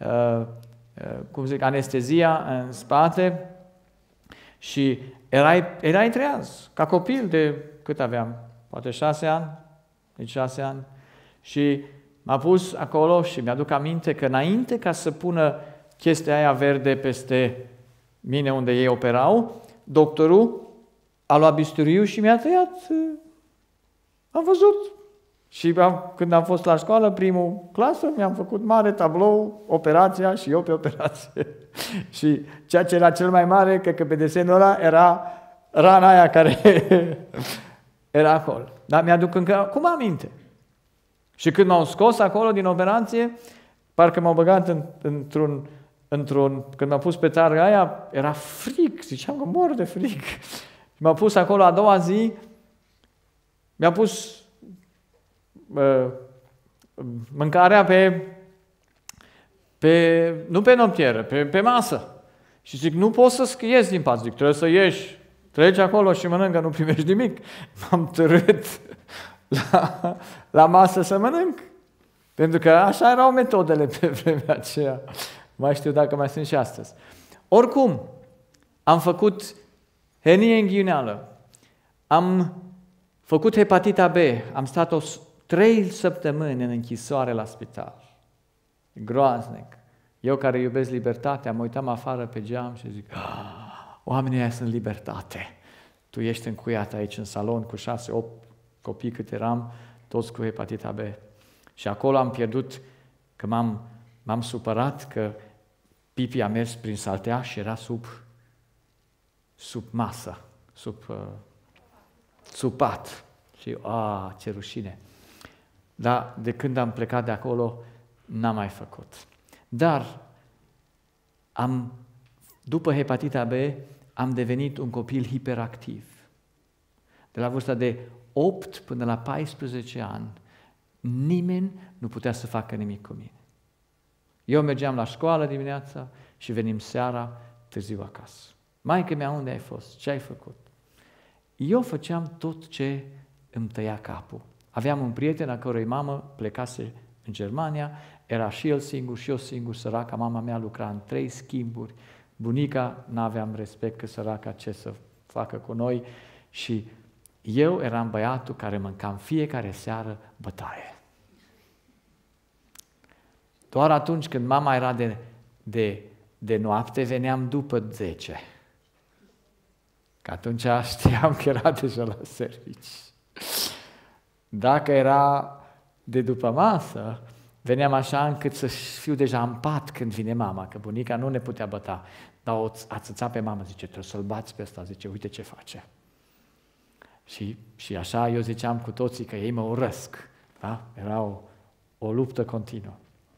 anestezia în spate și erai treaz, ca copil de, cât aveam? Poate 6 ani? Deci 6 ani. Și m-a pus acolo și mi-aduc aminte că înainte ca să pună chestia aia verde peste mine unde ei operau, doctorul a luat bisturiu și mi-a tăiat. Am văzut. Și când am fost la școală, primul clasă, mi-am făcut mare tablou, operația și eu pe operație. Și ceea ce era cel mai mare, că pe desenul ăla era rana aia care era acolo. Dar mi-aduc încă acum aminte. Și când m-au scos acolo din operație, parcă m-au băgat când m-au pus pe targa aia, era frig, ziceam că mor de frig. M-au pus acolo a doua zi, mi-a pus mâncarea nu pe noptieră, pe masă. Și zic, nu poți să ies din pat. Zic, trebuie să ieși, treci acolo și mănâncă, nu primești nimic. M-am târât la masă să mănânc. Pentru că așa erau metodele pe vremea aceea. Mai știu dacă mai sunt și astăzi. Oricum, am făcut hernie inguinală, am făcut hepatita B, am stat 3 săptămâni în închisoare la spital. Groaznic. Eu care iubesc libertatea, mă uitam afară pe geam și zic, oamenii ăia sunt libertate. Tu ești încuiat aici în salon cu 6-8 copii cât eram, toți cu hepatita B. Și acolo am pierdut, că m-am supărat că Pipi a mers prin saltea și era sub masă, sub pat. Și ce rușine. Dar de când am plecat de acolo, n-am mai făcut. Dar după hepatita B, am devenit un copil hiperactiv. De la vârsta de 8 până la 14 ani, nimeni nu putea să facă nimic cu mine. Eu mergeam la școală dimineața și venim seara târziu acasă. Maică-mea, unde ai fost? Ce ai făcut? Eu făceam tot ce îmi tăia capul. Aveam un prieten a cărui mamă plecase în Germania, era și el singur și eu singur, săraca, mama mea lucra în 3 schimburi, bunica n-aveam respect că săraca ce să facă cu noi și eu eram băiatul care mâncam fiecare seară bătaie. Doar atunci când mama era de noapte, veneam după 10. Că atunci știam că era deja la servici. Dacă era de după masă, veneam așa încât să fiu deja în pat când vine mama, că bunica nu ne putea băta. Dar o ațăța pe mamă, zice, trebuie să-l bați pe ăsta, zice, uite ce face. Și așa eu ziceam cu toții că ei mă urăsc. Da? Era o luptă continuă.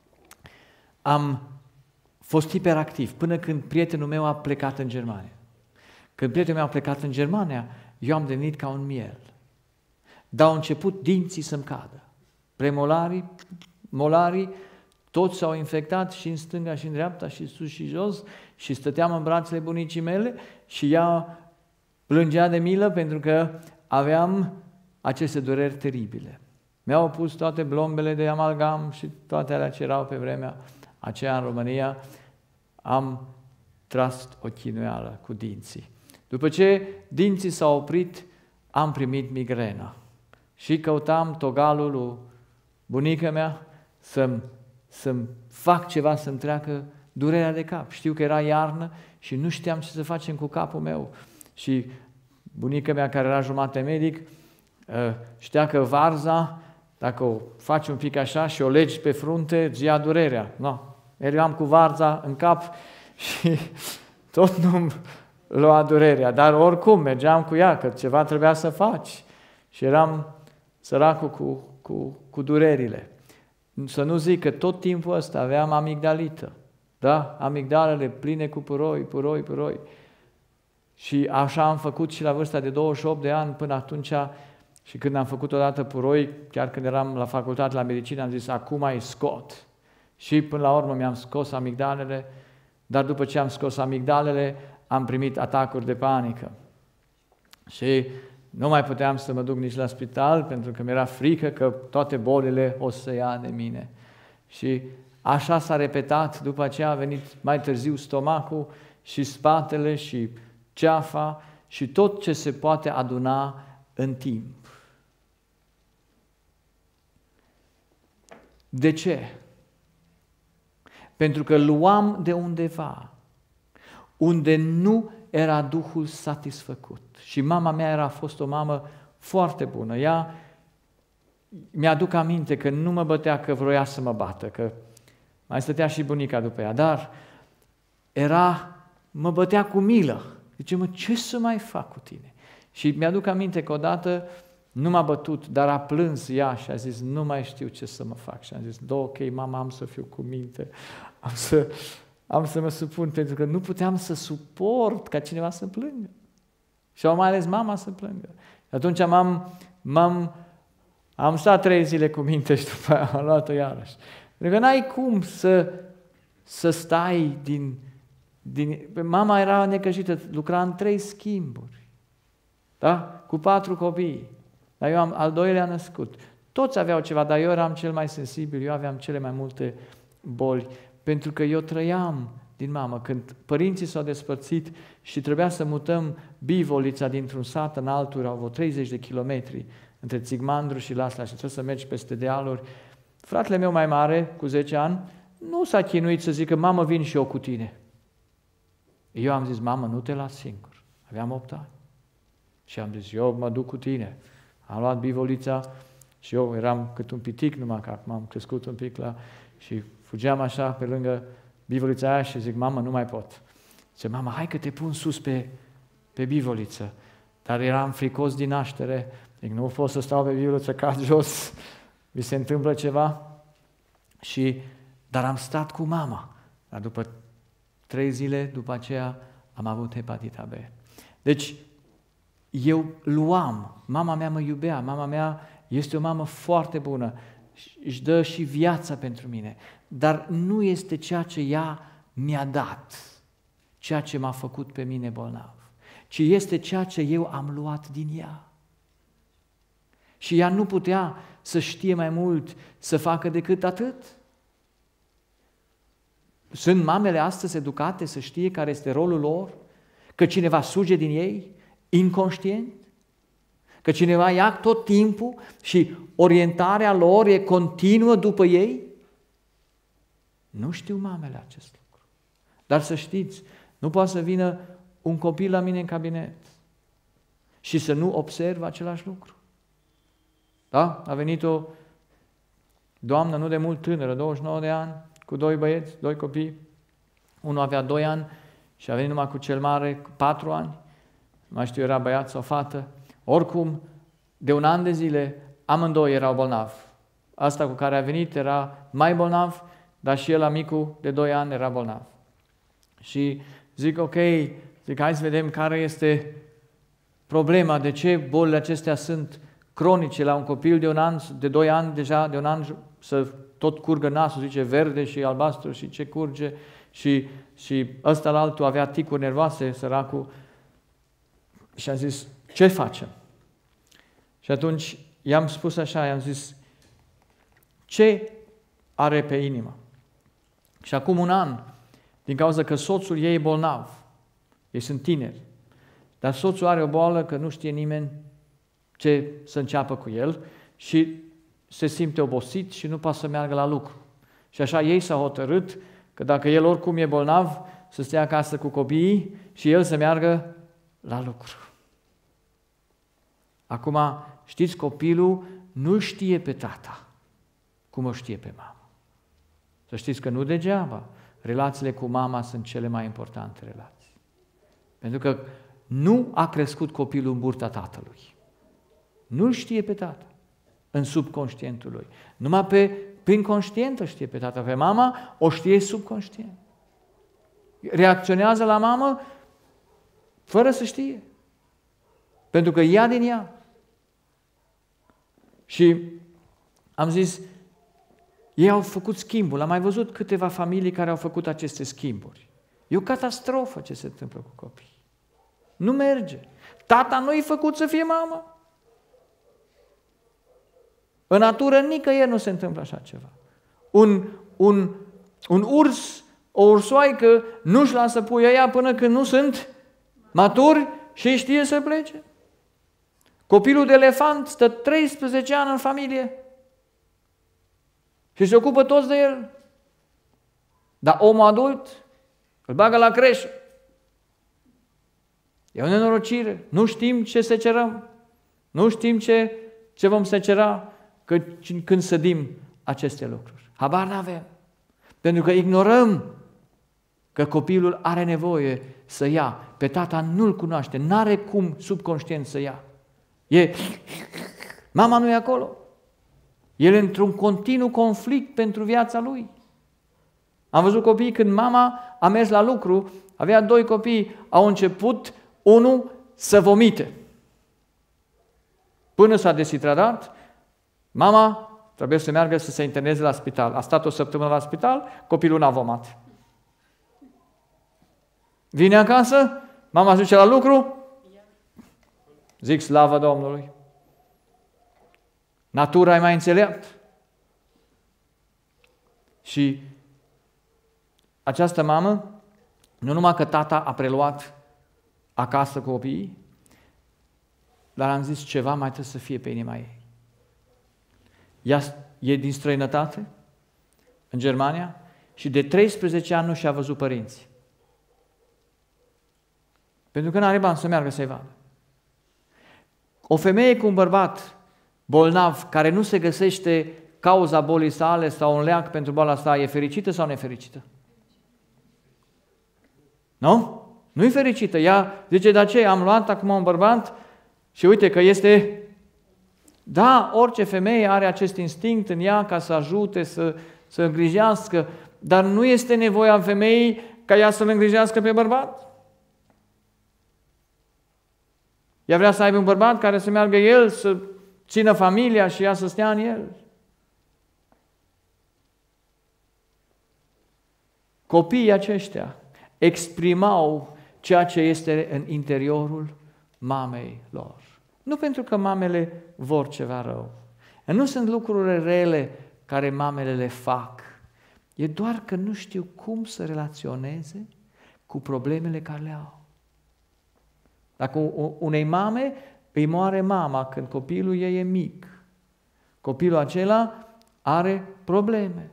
Am fost hiperactiv până când prietenul meu a plecat în Germania. Când prietenul meu a plecat în Germania, eu am devenit ca un miel. Dar au început dinții să-mi cadă. Premolarii, molarii, toți s-au infectat și în stânga și în dreapta și sus și jos și stăteam în brațele bunicii mele și ea plângea de milă pentru că aveam aceste dureri teribile. Mi-au pus toate blombele de amalgam și toate alea ce erau pe vremea aceea în România. Am tras o chinuială cu dinții. După ce dinții s-au oprit, am primit migrenă și căutam togalul lui bunica mea să-mi fac ceva, să-mi treacă durerea de cap. Știu că era iarnă și nu știam ce să facem cu capul meu. Și bunica mea, care era jumate medic, știa că varza, dacă o faci un pic așa și o legi pe frunte, îți ia durerea. No. Eram cu varza în cap și tot nu-mi lua durerea, dar oricum mergeam cu ea, că ceva trebuia să faci. Și eram săracul cu durerile. Să nu zic că tot timpul ăsta aveam amigdalită. Da? Amigdalele pline cu puroi. Și așa am făcut și la vârsta de 28 de ani până atunci. Și când am făcut odată puroi, chiar când eram la facultate la medicină, am zis, acum îi scot. Și până la urmă mi-am scos amigdalele, dar după ce am scos amigdalele, am primit atacuri de panică. Și nu mai puteam să mă duc nici la spital, pentru că mi-era frică că toate bolile o să ia de mine. Și așa s-a repetat, după aceea a venit mai târziu stomacul și spatele și ceafa și tot ce se poate aduna în timp. De ce? Pentru că luam de undeva, unde nu era Duhul satisfăcut. Și mama mea a fost o mamă foarte bună. Ea mi-aduc aminte că nu mă bătea că vroia să mă bată, că mai stătea și bunica după ea, dar mă bătea cu milă. Zice, mă, ce să mai fac cu tine? Și mi-aduc aminte că odată nu m-a bătut, dar a plâns ea și a zis, nu mai știu ce să mă fac. Și am zis, ok, mama, am să fiu cu minte, am să mă supun, pentru că nu puteam să suport ca cineva să plângă. Și mai ales mama să plângă. Și atunci am stat 3 zile cu minte și după aia am luat-o iarăși. Pentru că n-ai cum să stai Mama era necăjită, lucra în 3 schimburi, da? Cu 4 copii. Dar eu am al 2-lea născut. Toți aveau ceva, dar eu eram cel mai sensibil, eu aveam cele mai multe boli, pentru că eu trăiam din mamă. Când părinții s-au despărțit și trebuia să mutăm Bivolița dintr-un sat în altul, erau vreo 30 de kilometri între Țigmandru și Lasla și trebuie să mergi peste dealuri. Fratele meu mai mare, cu 10 ani, nu s-a chinuit să zică, mamă, vin și eu cu tine. Eu am zis, mamă, nu te las singur. Aveam 8 ani. Și am zis, eu mă duc cu tine. Am luat Bivolița și eu eram cât un pitic, numai că acum am crescut un pic și fugeam așa pe lângă Bivolița aia și zic, mamă, nu mai pot. Zice, mamă, hai că te pun sus pe Bivoliță. Dar eram fricos din naștere. Zic, nu pot să stau pe Bivoliță, cad jos, mi se întâmplă ceva. Dar am stat cu mama. Dar după 3 zile, după aceea, am avut hepatita B. Deci, eu luam, mama mea mă iubea, mama mea este o mamă foarte bună, își dă și viața pentru mine, dar nu este ceea ce ea mi-a dat, ceea ce m-a făcut pe mine bolnav, ci este ceea ce eu am luat din ea. Și ea nu putea să știe mai mult, să facă decât atât. Sunt mamele astăzi educate să știe care este rolul lor? Că cineva suge din ei, inconștient? Că cineva ia tot timpul și orientarea lor e continuă după ei? Nu știu mamele acest lucru. Dar să știți, nu poate să vină un copil la mine în cabinet și să nu observe același lucru. Da? A venit o doamnă nu de mult tânără, 29 de ani, cu 2 băieți, 2 copii. Unul avea 2 ani și a venit numai cu cel mare, cu 4 ani. Nu mai știu, era băiat sau fată. Oricum, de 1 an de zile, amândoi erau bolnavi. Asta cu care a venit era mai bolnav, dar și el, amicul de 2 ani, era bolnav. Și zic, ok, hai să vedem care este problema, de ce bolile acestea sunt cronice la un copil de 1 an, de 2 ani, deja de 1 an să tot curgă nasul, zice, verde și albastru și ce curge și ăsta la altul avea ticuri nervoase, săracul. Și am zis, ce facem? Și atunci i-am spus așa, i-am zis, ce are pe inimă? Și acum 1 an, din cauza că soțul ei e bolnav, ei sunt tineri, dar soțul are o boală că nu știe nimeni ce să înceapă cu el și se simte obosit și nu poate să meargă la lucru. Și așa ei s-au hotărât că dacă el oricum e bolnav, să stea acasă cu copiii și el să meargă la lucru. Acum, știți, copilul nu știe pe tata cum o știe pe mamă. Să știți că nu degeaba relațiile cu mama sunt cele mai importante relații. Pentru că nu a crescut copilul în burta tatălui. Nu știe pe tata în subconștientul lui. Numai prin conștient o știe pe tata. Pe mama o știe subconștient. Reacționează la mamă fără să știe. Pentru că ia din ea. Și am zis, ei au făcut schimbul. Am mai văzut câteva familii care au făcut aceste schimburi. E o catastrofă ce se întâmplă cu copii. Nu merge. Tata nu-i făcut să fie mamă. În natură nicăieri nu se întâmplă așa ceva. Un urs, o ursoaică nu-și lasă puii ăia până când nu sunt maturi și știe să plece. Copilul de elefant stă 13 ani în familie și se ocupă toți de el. Dar omul adult îl bagă la creșă. E o nenorocire. Nu știm ce secerăm. Nu știm ce vom secera. când sădim aceste lucruri. Habar n-avem. Pentru că ignorăm că copilul are nevoie să ia. Pe tata nu-l cunoaște, n-are cum subconștient să ia. Mama nu e acolo. El e într-un continuu conflict pentru viața lui. Am văzut copii când mama a mers la lucru, avea 2 copii, au început unul să vomite. Până s-a deshidratat, mama trebuie să meargă să se interneze la spital. A stat o săptămână la spital, copilul n-a vomat. Vine acasă, mama se duce la lucru, zic slavă Domnului. Natura e mai înțeleaptă. Și această mamă, nu numai că tata a preluat acasă copiii, dar am zis ceva mai trebuie să fie pe inima ei. Ea e din străinătate, în Germania, și de 13 ani nu și-a văzut părinții. Pentru că n-are bani să meargă să-i vadă. O femeie cu un bărbat bolnav, care nu se găsește cauza bolii sale sau un leac pentru boala sa, e fericită sau nefericită? Nu? Nu e fericită. Ea zice, de ce am luat acum un bărbat și uite că este... Da, orice femeie are acest instinct în ea ca să ajute, să îngrijească, dar nu este nevoia femeii ca ea să-l îngrijească pe bărbat. Ea vrea să aibă un bărbat care să meargă el, să țină familia și ea să stea în el. Copiii aceștia exprimau ceea ce este în interiorul mamei lor. Nu pentru că mamele vor ceva rău. Nu sunt lucruri rele care mamele le fac. E doar că nu știu cum să relaționeze cu problemele care le au. Dacă unei mame îi moare mama când copilul ei e mic, copilul acela are probleme.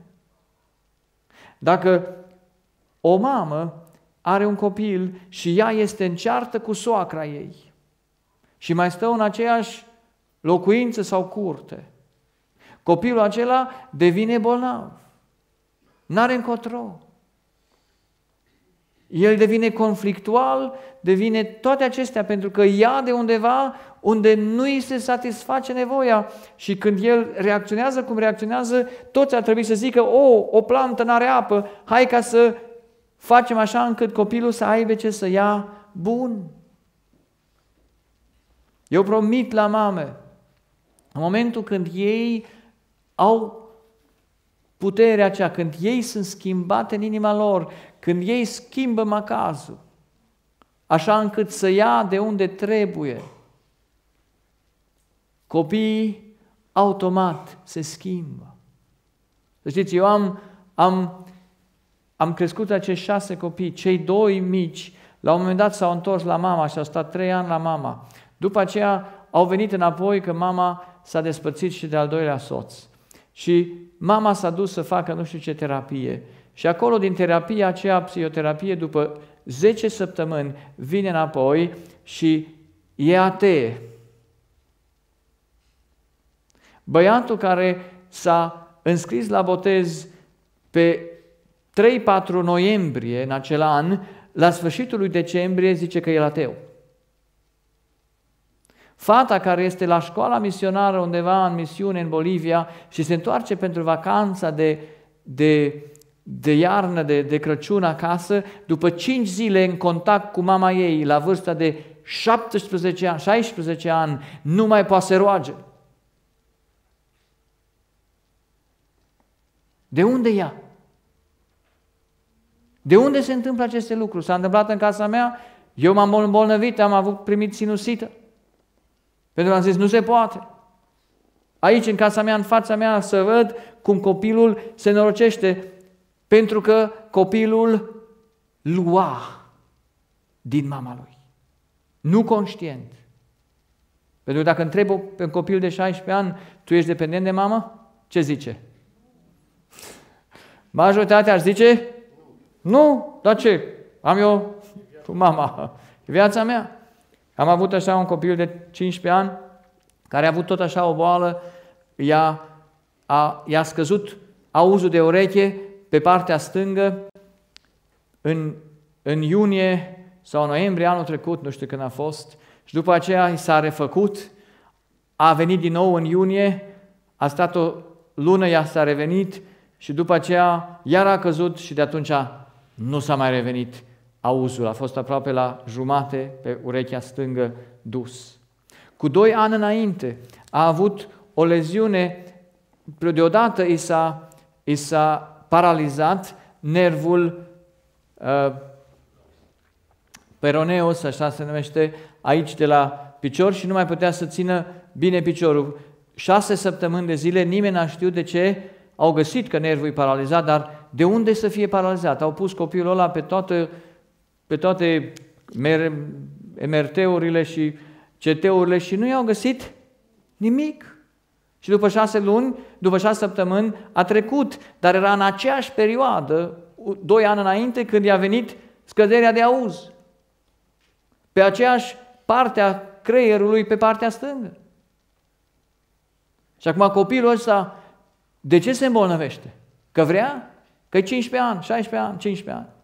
Dacă o mamă are un copil și ea este în ceartă cu soacra ei și mai stă în aceeași locuință sau curte, copilul acela devine bolnav. N-are încotro. El devine conflictual, devine toate acestea pentru că ia de undeva unde nu îi se satisface nevoia și când el reacționează cum reacționează, toți ar trebui să zică, o plantă n-are apă, hai ca să facem așa încât copilul să aibă ce să ia bun. Eu promit la mame, în momentul când ei au puterea aceea, când ei sunt schimbate în inima lor, când ei schimbă macazul, așa încât să ia de unde trebuie, copiii automat se schimbă. Să știți, eu am crescut acești 6 copii, cei 2 mici, la un moment dat s-au întors la mama și au stat 3 ani la mama. După aceea au venit înapoi că mama s-a despărțit și de al 2-lea soț. Și mama s-a dus să facă nu știu ce terapie. Și acolo din terapia aceea, psihoterapie, după 10 săptămâni, vine înapoi și e atee. Băiatul care s-a înscris la botez pe 3-4 noiembrie în acel an, la sfârșitul lui decembrie zice că e ateu. Fata care este la școala misionară undeva în misiune în Bolivia și se întoarce pentru vacanța de iarnă, de Crăciun acasă, după 5 zile în contact cu mama ei, la vârsta de 17 ani, 16 ani, nu mai poate să roage. De unde ea? De unde se întâmplă aceste lucruri? S-a întâmplat în casa mea, eu m-am îmbolnăvit, am primit sinusită. Pentru că am zis, nu se poate. Aici, în casa mea, în fața mea, să văd cum copilul se norocește, pentru că copilul lua din mama lui. Nu conștient. Pentru că dacă întrebi pe un copil de 16 ani, tu ești dependent de mamă? Ce zice? Majoritatea ar zice, nu, dar ce? Am eu cu mama. E viața mea. Am avut așa un copil de 15 ani, care a avut tot așa o boală i-a scăzut auzul de ureche pe partea stângă în iunie sau noiembrie anul trecut, nu știu când a fost, și după aceea i s-a refăcut, a venit din nou în iunie, a stat o lună, ea s-a revenit și după aceea iar a căzut și de atunci nu s-a mai revenit auzul. A fost aproape la jumate pe urechea stângă dus. Cu 2 ani înainte a avut o leziune, deodată i s-a paralizat nervul peroneus, așa se numește, aici de la picior și nu mai putea să țină bine piciorul. 6 săptămâni de zile, nimeni n-a știut de ce, au găsit că nervul e paralizat, dar de unde să fie paralizat? Au pus copilul ăla pe toate MRT-urile și CT-urile și nu i-au găsit nimic. Și după 6 luni, după 6 săptămâni a trecut, dar era în aceeași perioadă, 2 ani înainte, când i-a venit scăderea de auz. Pe aceeași parte a creierului, pe partea stângă. Și acum copilul ăsta, de ce se îmbolnăvește? Că vrea? Că e 15 ani, 16 ani, 15 ani.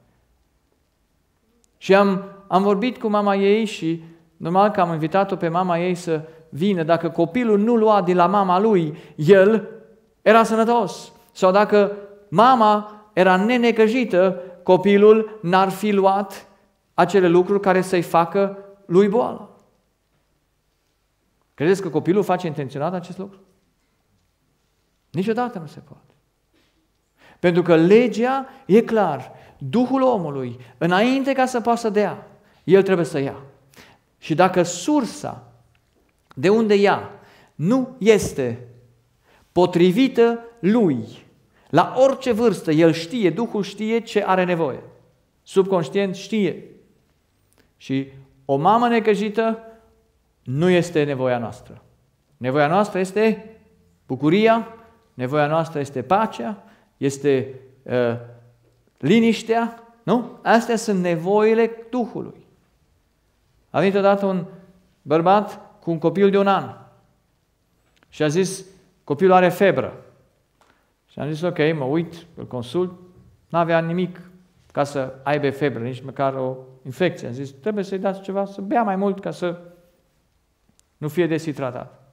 Și am vorbit cu mama ei și normal că am invitat-o pe mama ei să vină. Dacă copilul nu lua de la mama lui, el era sănătos. Sau dacă mama era nenecăjită, copilul n-ar fi luat acele lucruri care să-i facă lui boală. Credeți că copilul face intenționat acest lucru? Niciodată nu se poate. Pentru că legea e clar. Duhul omului, înainte ca să poată să dea, el trebuie să ia. Și dacă sursa de unde ia nu este potrivită lui, la orice vârstă, el știe, Duhul știe ce are nevoie. Subconștient știe. Și o mamă necăjită nu este nevoia noastră. Nevoia noastră este bucuria, nevoia noastră este pacea, este liniștea, nu? Astea sunt nevoile Duhului. A venit odată un bărbat cu un copil de 1 an și a zis, copilul are febră. Și am zis, ok, mă uit, îl consult, n-avea nimic ca să aibă febră, nici măcar o infecție. Am zis, trebuie să-i dați ceva, să bea mai mult ca să nu fie deshidratat.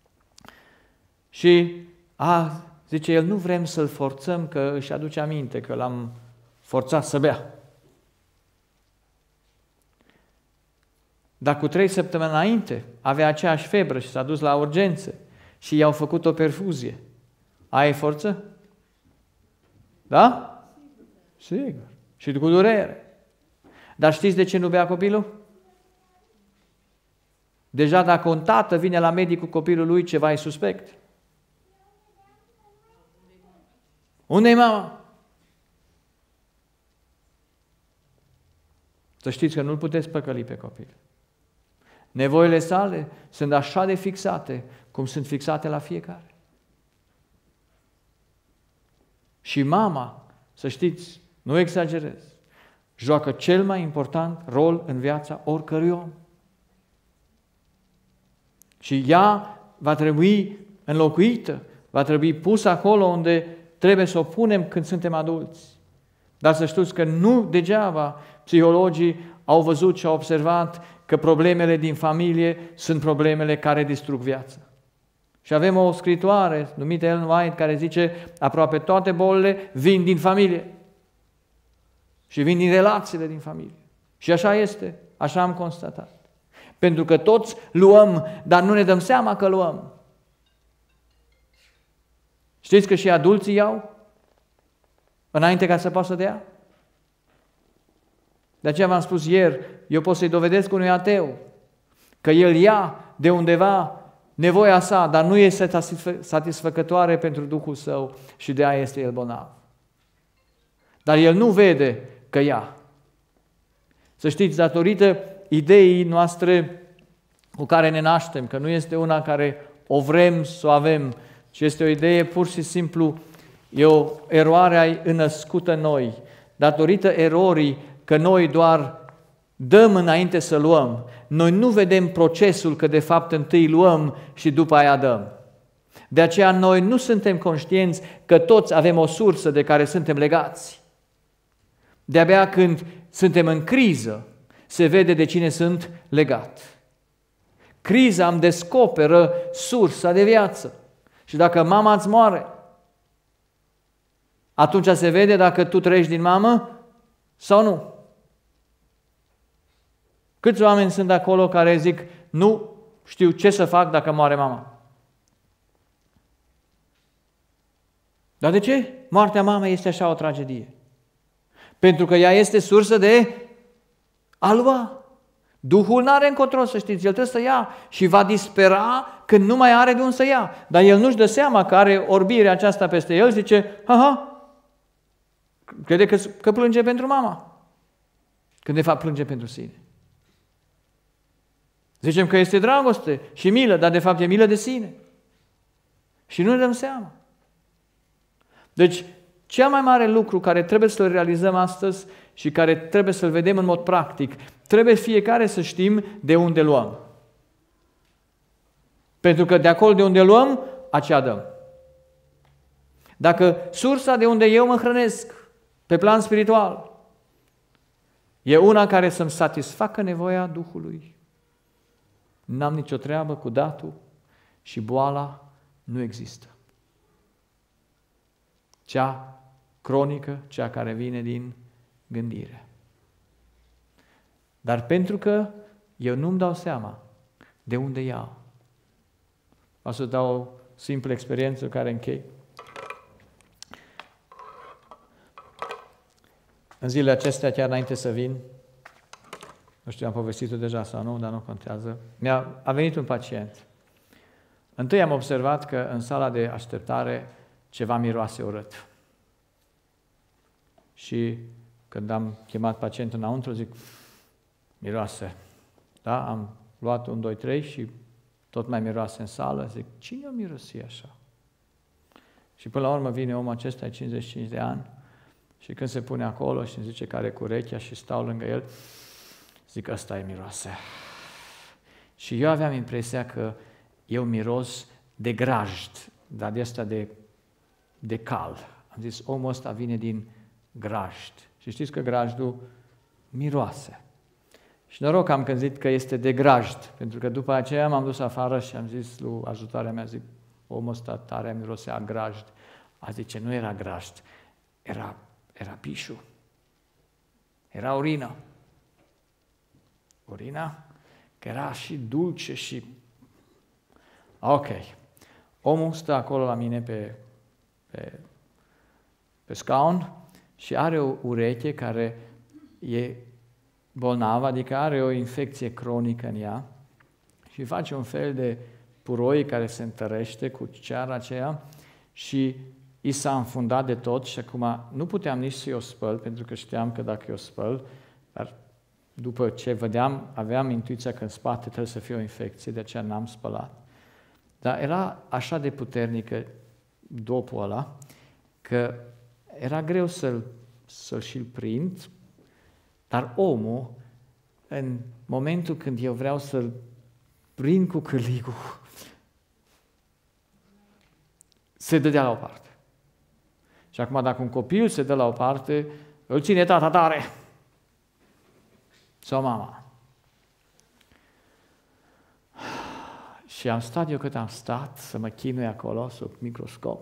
Și zice el, nu vrem să-l forțăm că își aduce aminte că l-am forțat să bea. Dar cu 3 săptămâni înainte avea aceeași febră și s-a dus la urgențe și i-au făcut o perfuzie. Ai forță? Da? Sigur. Și cu durere. Dar știți de ce nu bea copilul? Deja dacă un tată vine la medic cu copilul lui, ceva e suspect. Unde e mama? Să știți că nu-l puteți păcăli pe copil. Nevoile sale sunt așa de fixate, cum sunt fixate la fiecare. Și mama, să știți, nu exagerez, joacă cel mai important rol în viața oricărui om. Și ea va trebui înlocuită, va trebui pusă acolo unde trebuie să o punem când suntem adulți. Dar să știți că nu degeaba psihologii au văzut și au observat că problemele din familie sunt problemele care distrug viața. Și avem o scritoare numită Ellen White care zice aproape toate bolile vin din familie. Și vin din relațiile din familie. Și așa este, așa am constatat. Pentru că toți luăm, dar nu ne dăm seama că luăm. Știți că și adulții iau înainte ca să poată să dea? De aceea v-am spus ieri, eu pot să-i dovedesc unui ateu că el ia de undeva nevoia sa, dar nu este satisfăcătoare pentru Duhul său și de aia este el bolnav. Dar el nu vede că ia. Să știți, datorită ideii noastre cu care ne naștem, că nu este una care o vrem să o avem, ci este o idee pur și simplu, e o eroare înăscută în noi. Datorită erorii că noi doar dăm înainte să luăm, noi nu vedem procesul că de fapt întâi luăm și după aia dăm. De aceea noi nu suntem conștienți că toți avem o sursă de care suntem legați. De-abia când suntem în criză, se vede de cine sunt legat. Criza îmi descoperă sursa de viață. Și dacă mama îți moare, atunci se vede dacă tu trăiești din mamă sau nu. Câți oameni sunt acolo care zic, nu știu ce să fac dacă moare mama? Dar de ce? Moartea mamei este așa o tragedie. Pentru că ea este sursă de a lua. Duhul nu are încotro, să știți, el trebuie să ia și va dispera când nu mai are de unde să ia. Dar el nu-și dă seama că are orbirea aceasta peste el, zice, crede că plânge pentru mama, când de fapt plânge pentru sine. Zicem că este dragoste și milă, dar de fapt e milă de sine. Și nu ne dăm seama. Deci, cel mai mare lucru care trebuie să-l realizăm astăzi și care trebuie să-l vedem în mod practic, trebuie fiecare să știm de unde luăm. Pentru că de acolo de unde luăm, aceea dăm. Dacă sursa de unde eu mă hrănesc, pe plan spiritual, e una care să-mi satisfacă nevoia Duhului, n-am nicio treabă cu datul și boala nu există. Cea cronică, cea care vine din gândire. Dar pentru că eu nu-mi dau seama de unde iau. O să dau o simplă experiență care închei. În zilele acestea, chiar înainte să vin, nu știu, am povestit-o deja sau nu, dar nu contează, a venit un pacient. Întâi am observat că în sala de așteptare ceva miroase urât. Și când am chemat pacientul înăuntru, zic, miroase. Da, am luat 1, 2, 3 și tot mai miroase în sală. Zic, cine o mirosi așa? Și până la urmă vine omul acesta, ai 55 de ani, și când se pune acolo și îmi zice că are cu urechea și stau lângă el, zic, ăsta e miroase. Și eu aveam impresia că eu miros de grajd, dar de asta de cal. Am zis, omul ăsta vine din grajd. Și știți că grajdul miroase. Și noroc că am gândit că este de grajd, pentru că după aceea m-am dus afară și am zis lui ajutarea mea, zic, omul ăsta tare mirosea grajd. A zice, nu era grajd, era pișu. Era urină. Urina? Că era și dulce și... Ok. Omul stă acolo la mine pe scaun și are o ureche care e bolnavă, adică are o infecție cronică în ea și face un fel de puroi care se întărește cu ceara aceea și i s-a înfundat de tot și acum nu puteam nici să-i o spăl, pentru că știam că dacă o spăl, dar după ce vedeam, aveam intuiția că în spate trebuie să fie o infecție, de aceea n-am spălat. Dar era așa de puternică dopul ăla, că era greu să-l și-l prind, dar omul, în momentul când eu vreau să-l prind cu cârligul, se dădea la o parte. Și acum dacă un copil se dă la o parte, îl ține tata tare. Sau mama. Și am stat eu cât am stat să mă chinui acolo sub microscop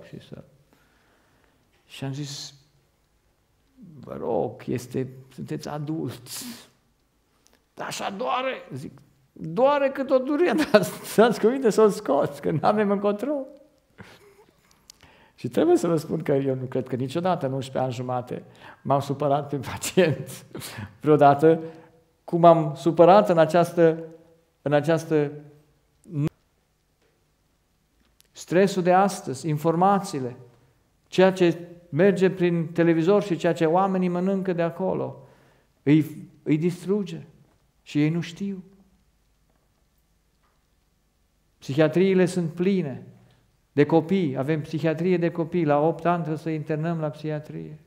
și am zis, vă rog, sunteți adulți, dar așa doare. Zic, doare cât o durie, dar stați cu mine să o scoți, că n-avem încotro. Și trebuie să vă spun că eu nu cred că niciodată în 11 ani jumate m-am supărat pe pacient vreodată, cum m-am supărat în această stresul de astăzi, informațiile, ceea ce merge prin televizor și ceea ce oamenii mănâncă de acolo, îi distruge și ei nu știu. Psihiatriile sunt pline de copii, avem psihiatrie de copii, la 8 ani trebuie să internăm la psihiatrie.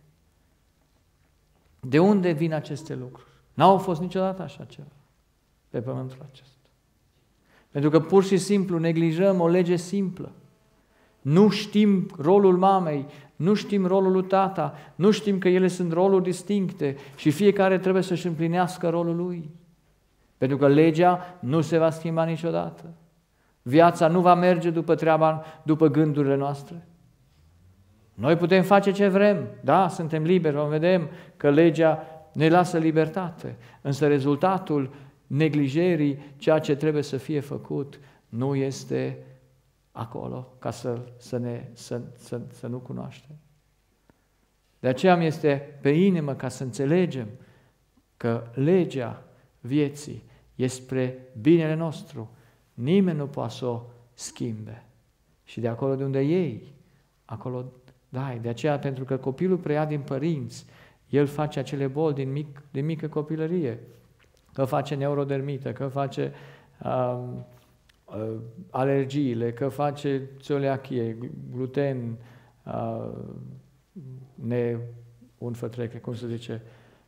De unde vin aceste lucruri? N-au fost niciodată așa ceva pe pământul acesta. Pentru că pur și simplu neglijăm o lege simplă. Nu știm rolul mamei, nu știm rolul lui tata, nu știm că ele sunt roluri distincte și fiecare trebuie să-și împlinească rolul lui. Pentru că legea nu se va schimba niciodată. Viața nu va merge după gândurile noastre. Noi putem face ce vrem, da, suntem liberi, vom vedem că legea ne lasă libertate, însă rezultatul neglijerii, ceea ce trebuie să fie făcut, nu este acolo ca să nu cunoaștem. De aceea mi este pe inimă ca să înțelegem că legea vieții este spre binele nostru. Nimeni nu poate să o schimbe. Și de acolo de unde iei, acolo dai. De aceea, pentru că copilul preia din părinți, el face acele boli din mică copilărie. Că face neurodermită, că face alergiile, că face celiachie, gluten, cum se zice,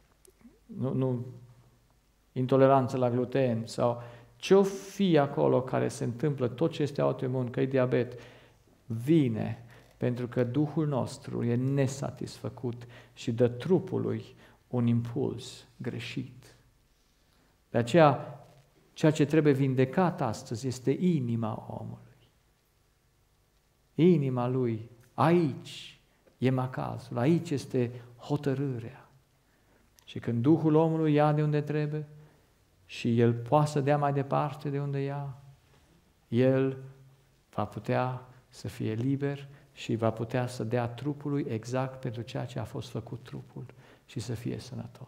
intoleranță la gluten sau ce-o fi acolo care se întâmplă, tot ce este autoimun, că e diabet, vine pentru că Duhul nostru e nesatisfăcut și dă trupului un impuls greșit. De aceea, ceea ce trebuie vindecat astăzi este inima omului. Inima lui, aici e macazul, aici este hotărârea. Și când Duhul omului ia de unde trebuie și el poate să dea mai departe de unde ia, el va putea să fie liber și va putea să dea trupului exact pentru ceea ce a fost făcut trupul și să fie sănătos.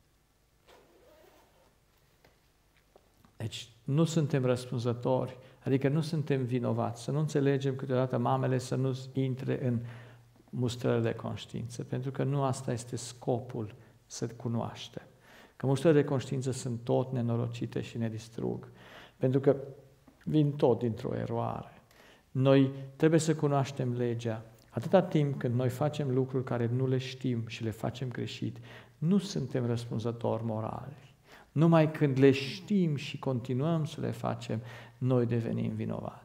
Deci nu suntem răspunzători, adică nu suntem vinovați, să nu înțelegem câteodată mamele să nu intre în mustrări de conștiință, pentru că nu asta este scopul, să cunoaștem. Că mustrările de conștiință sunt tot nenorocite și ne distrug, pentru că vin tot dintr-o eroare. Noi trebuie să cunoaștem legea. Atâta timp când noi facem lucruri care nu le știm și le facem greșit, nu suntem răspunzători morali. Numai când le știm și continuăm să le facem, noi devenim vinovați.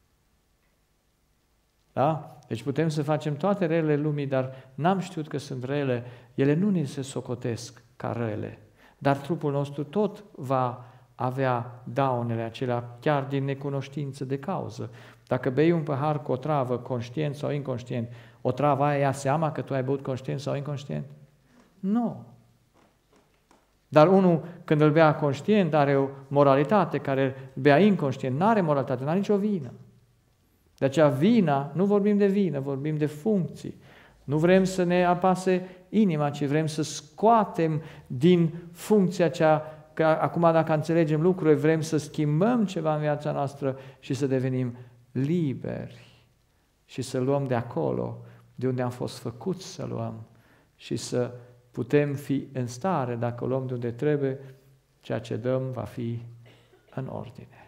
Da? Deci putem să facem toate relele lumii, dar n-am știut că sunt rele. Ele nu ni se socotesc ca rele, dar trupul nostru tot va avea daunele acelea, chiar din necunoștință de cauză. Dacă bei un pahar cu o travă, conștient sau inconștient, o travă aia ia seama că tu ai băut conștient sau inconștient? Nu. Dar unul, când îl bea conștient, are o moralitate, care îl bea inconștient, nu are moralitate, nu are nicio vină. De aceea vina, nu vorbim de vină, vorbim de funcții. Nu vrem să ne apase inima, ci vrem să scoatem din funcția cea, că acum dacă înțelegem lucrurile, vrem să schimbăm ceva în viața noastră și să devenim liberi și să luăm de acolo, de unde am fost făcuți să luăm și să putem fi în stare, dacă o luăm de unde trebuie, ceea ce dăm va fi în ordine.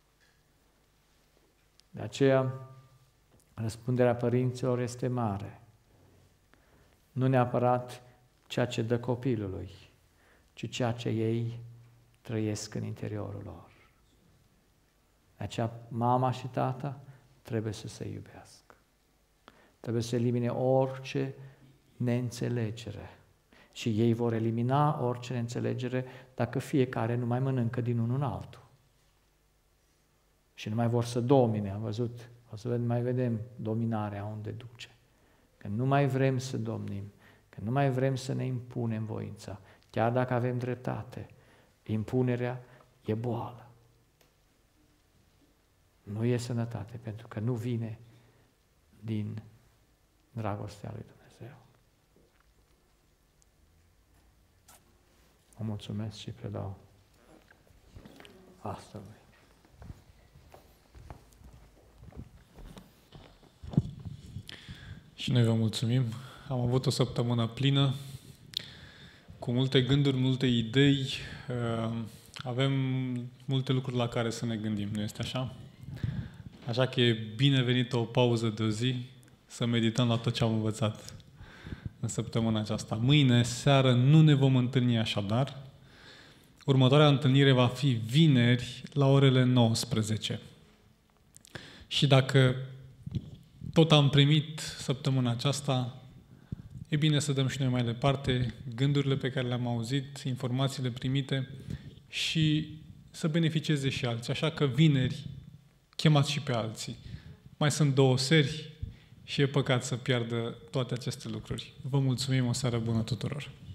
De aceea, răspunderea părinților este mare. Nu neapărat ceea ce dă copilului, ci ceea ce ei trăiesc în interiorul lor. De aceea, mama și tata trebuie să se iubească. Trebuie să elimine orice neînțelegere. Și ei vor elimina orice neînțelegere dacă fiecare nu mai mănâncă din unul în altul. Și nu mai vor să domine, am văzut, mai vedem dominarea unde duce. Că nu mai vrem să domnim, că nu mai vrem să ne impunem voința, chiar dacă avem dreptate. Impunerea e boală. Nu e sănătate, pentru că nu vine din dragostea lui Dumnezeu. Vă mulțumesc și predau asta lui. Și noi vă mulțumim. Am avut o săptămână plină, cu multe gânduri, multe idei. Avem multe lucruri la care să ne gândim, nu este așa? Așa că e binevenită o pauză de o zi să medităm la tot ce am învățat în săptămâna aceasta. Mâine seară nu ne vom întâlni așadar. Următoarea întâlnire va fi vineri la orele 19. Și dacă tot am primit săptămâna aceasta, e bine să dăm și noi mai departe gândurile pe care le-am auzit, informațiile primite și să beneficieze și alții. Așa că vineri chemați și pe alții. Mai sunt 2 seri și e păcat să piardă toate aceste lucruri. Vă mulțumim, o seară bună tuturor!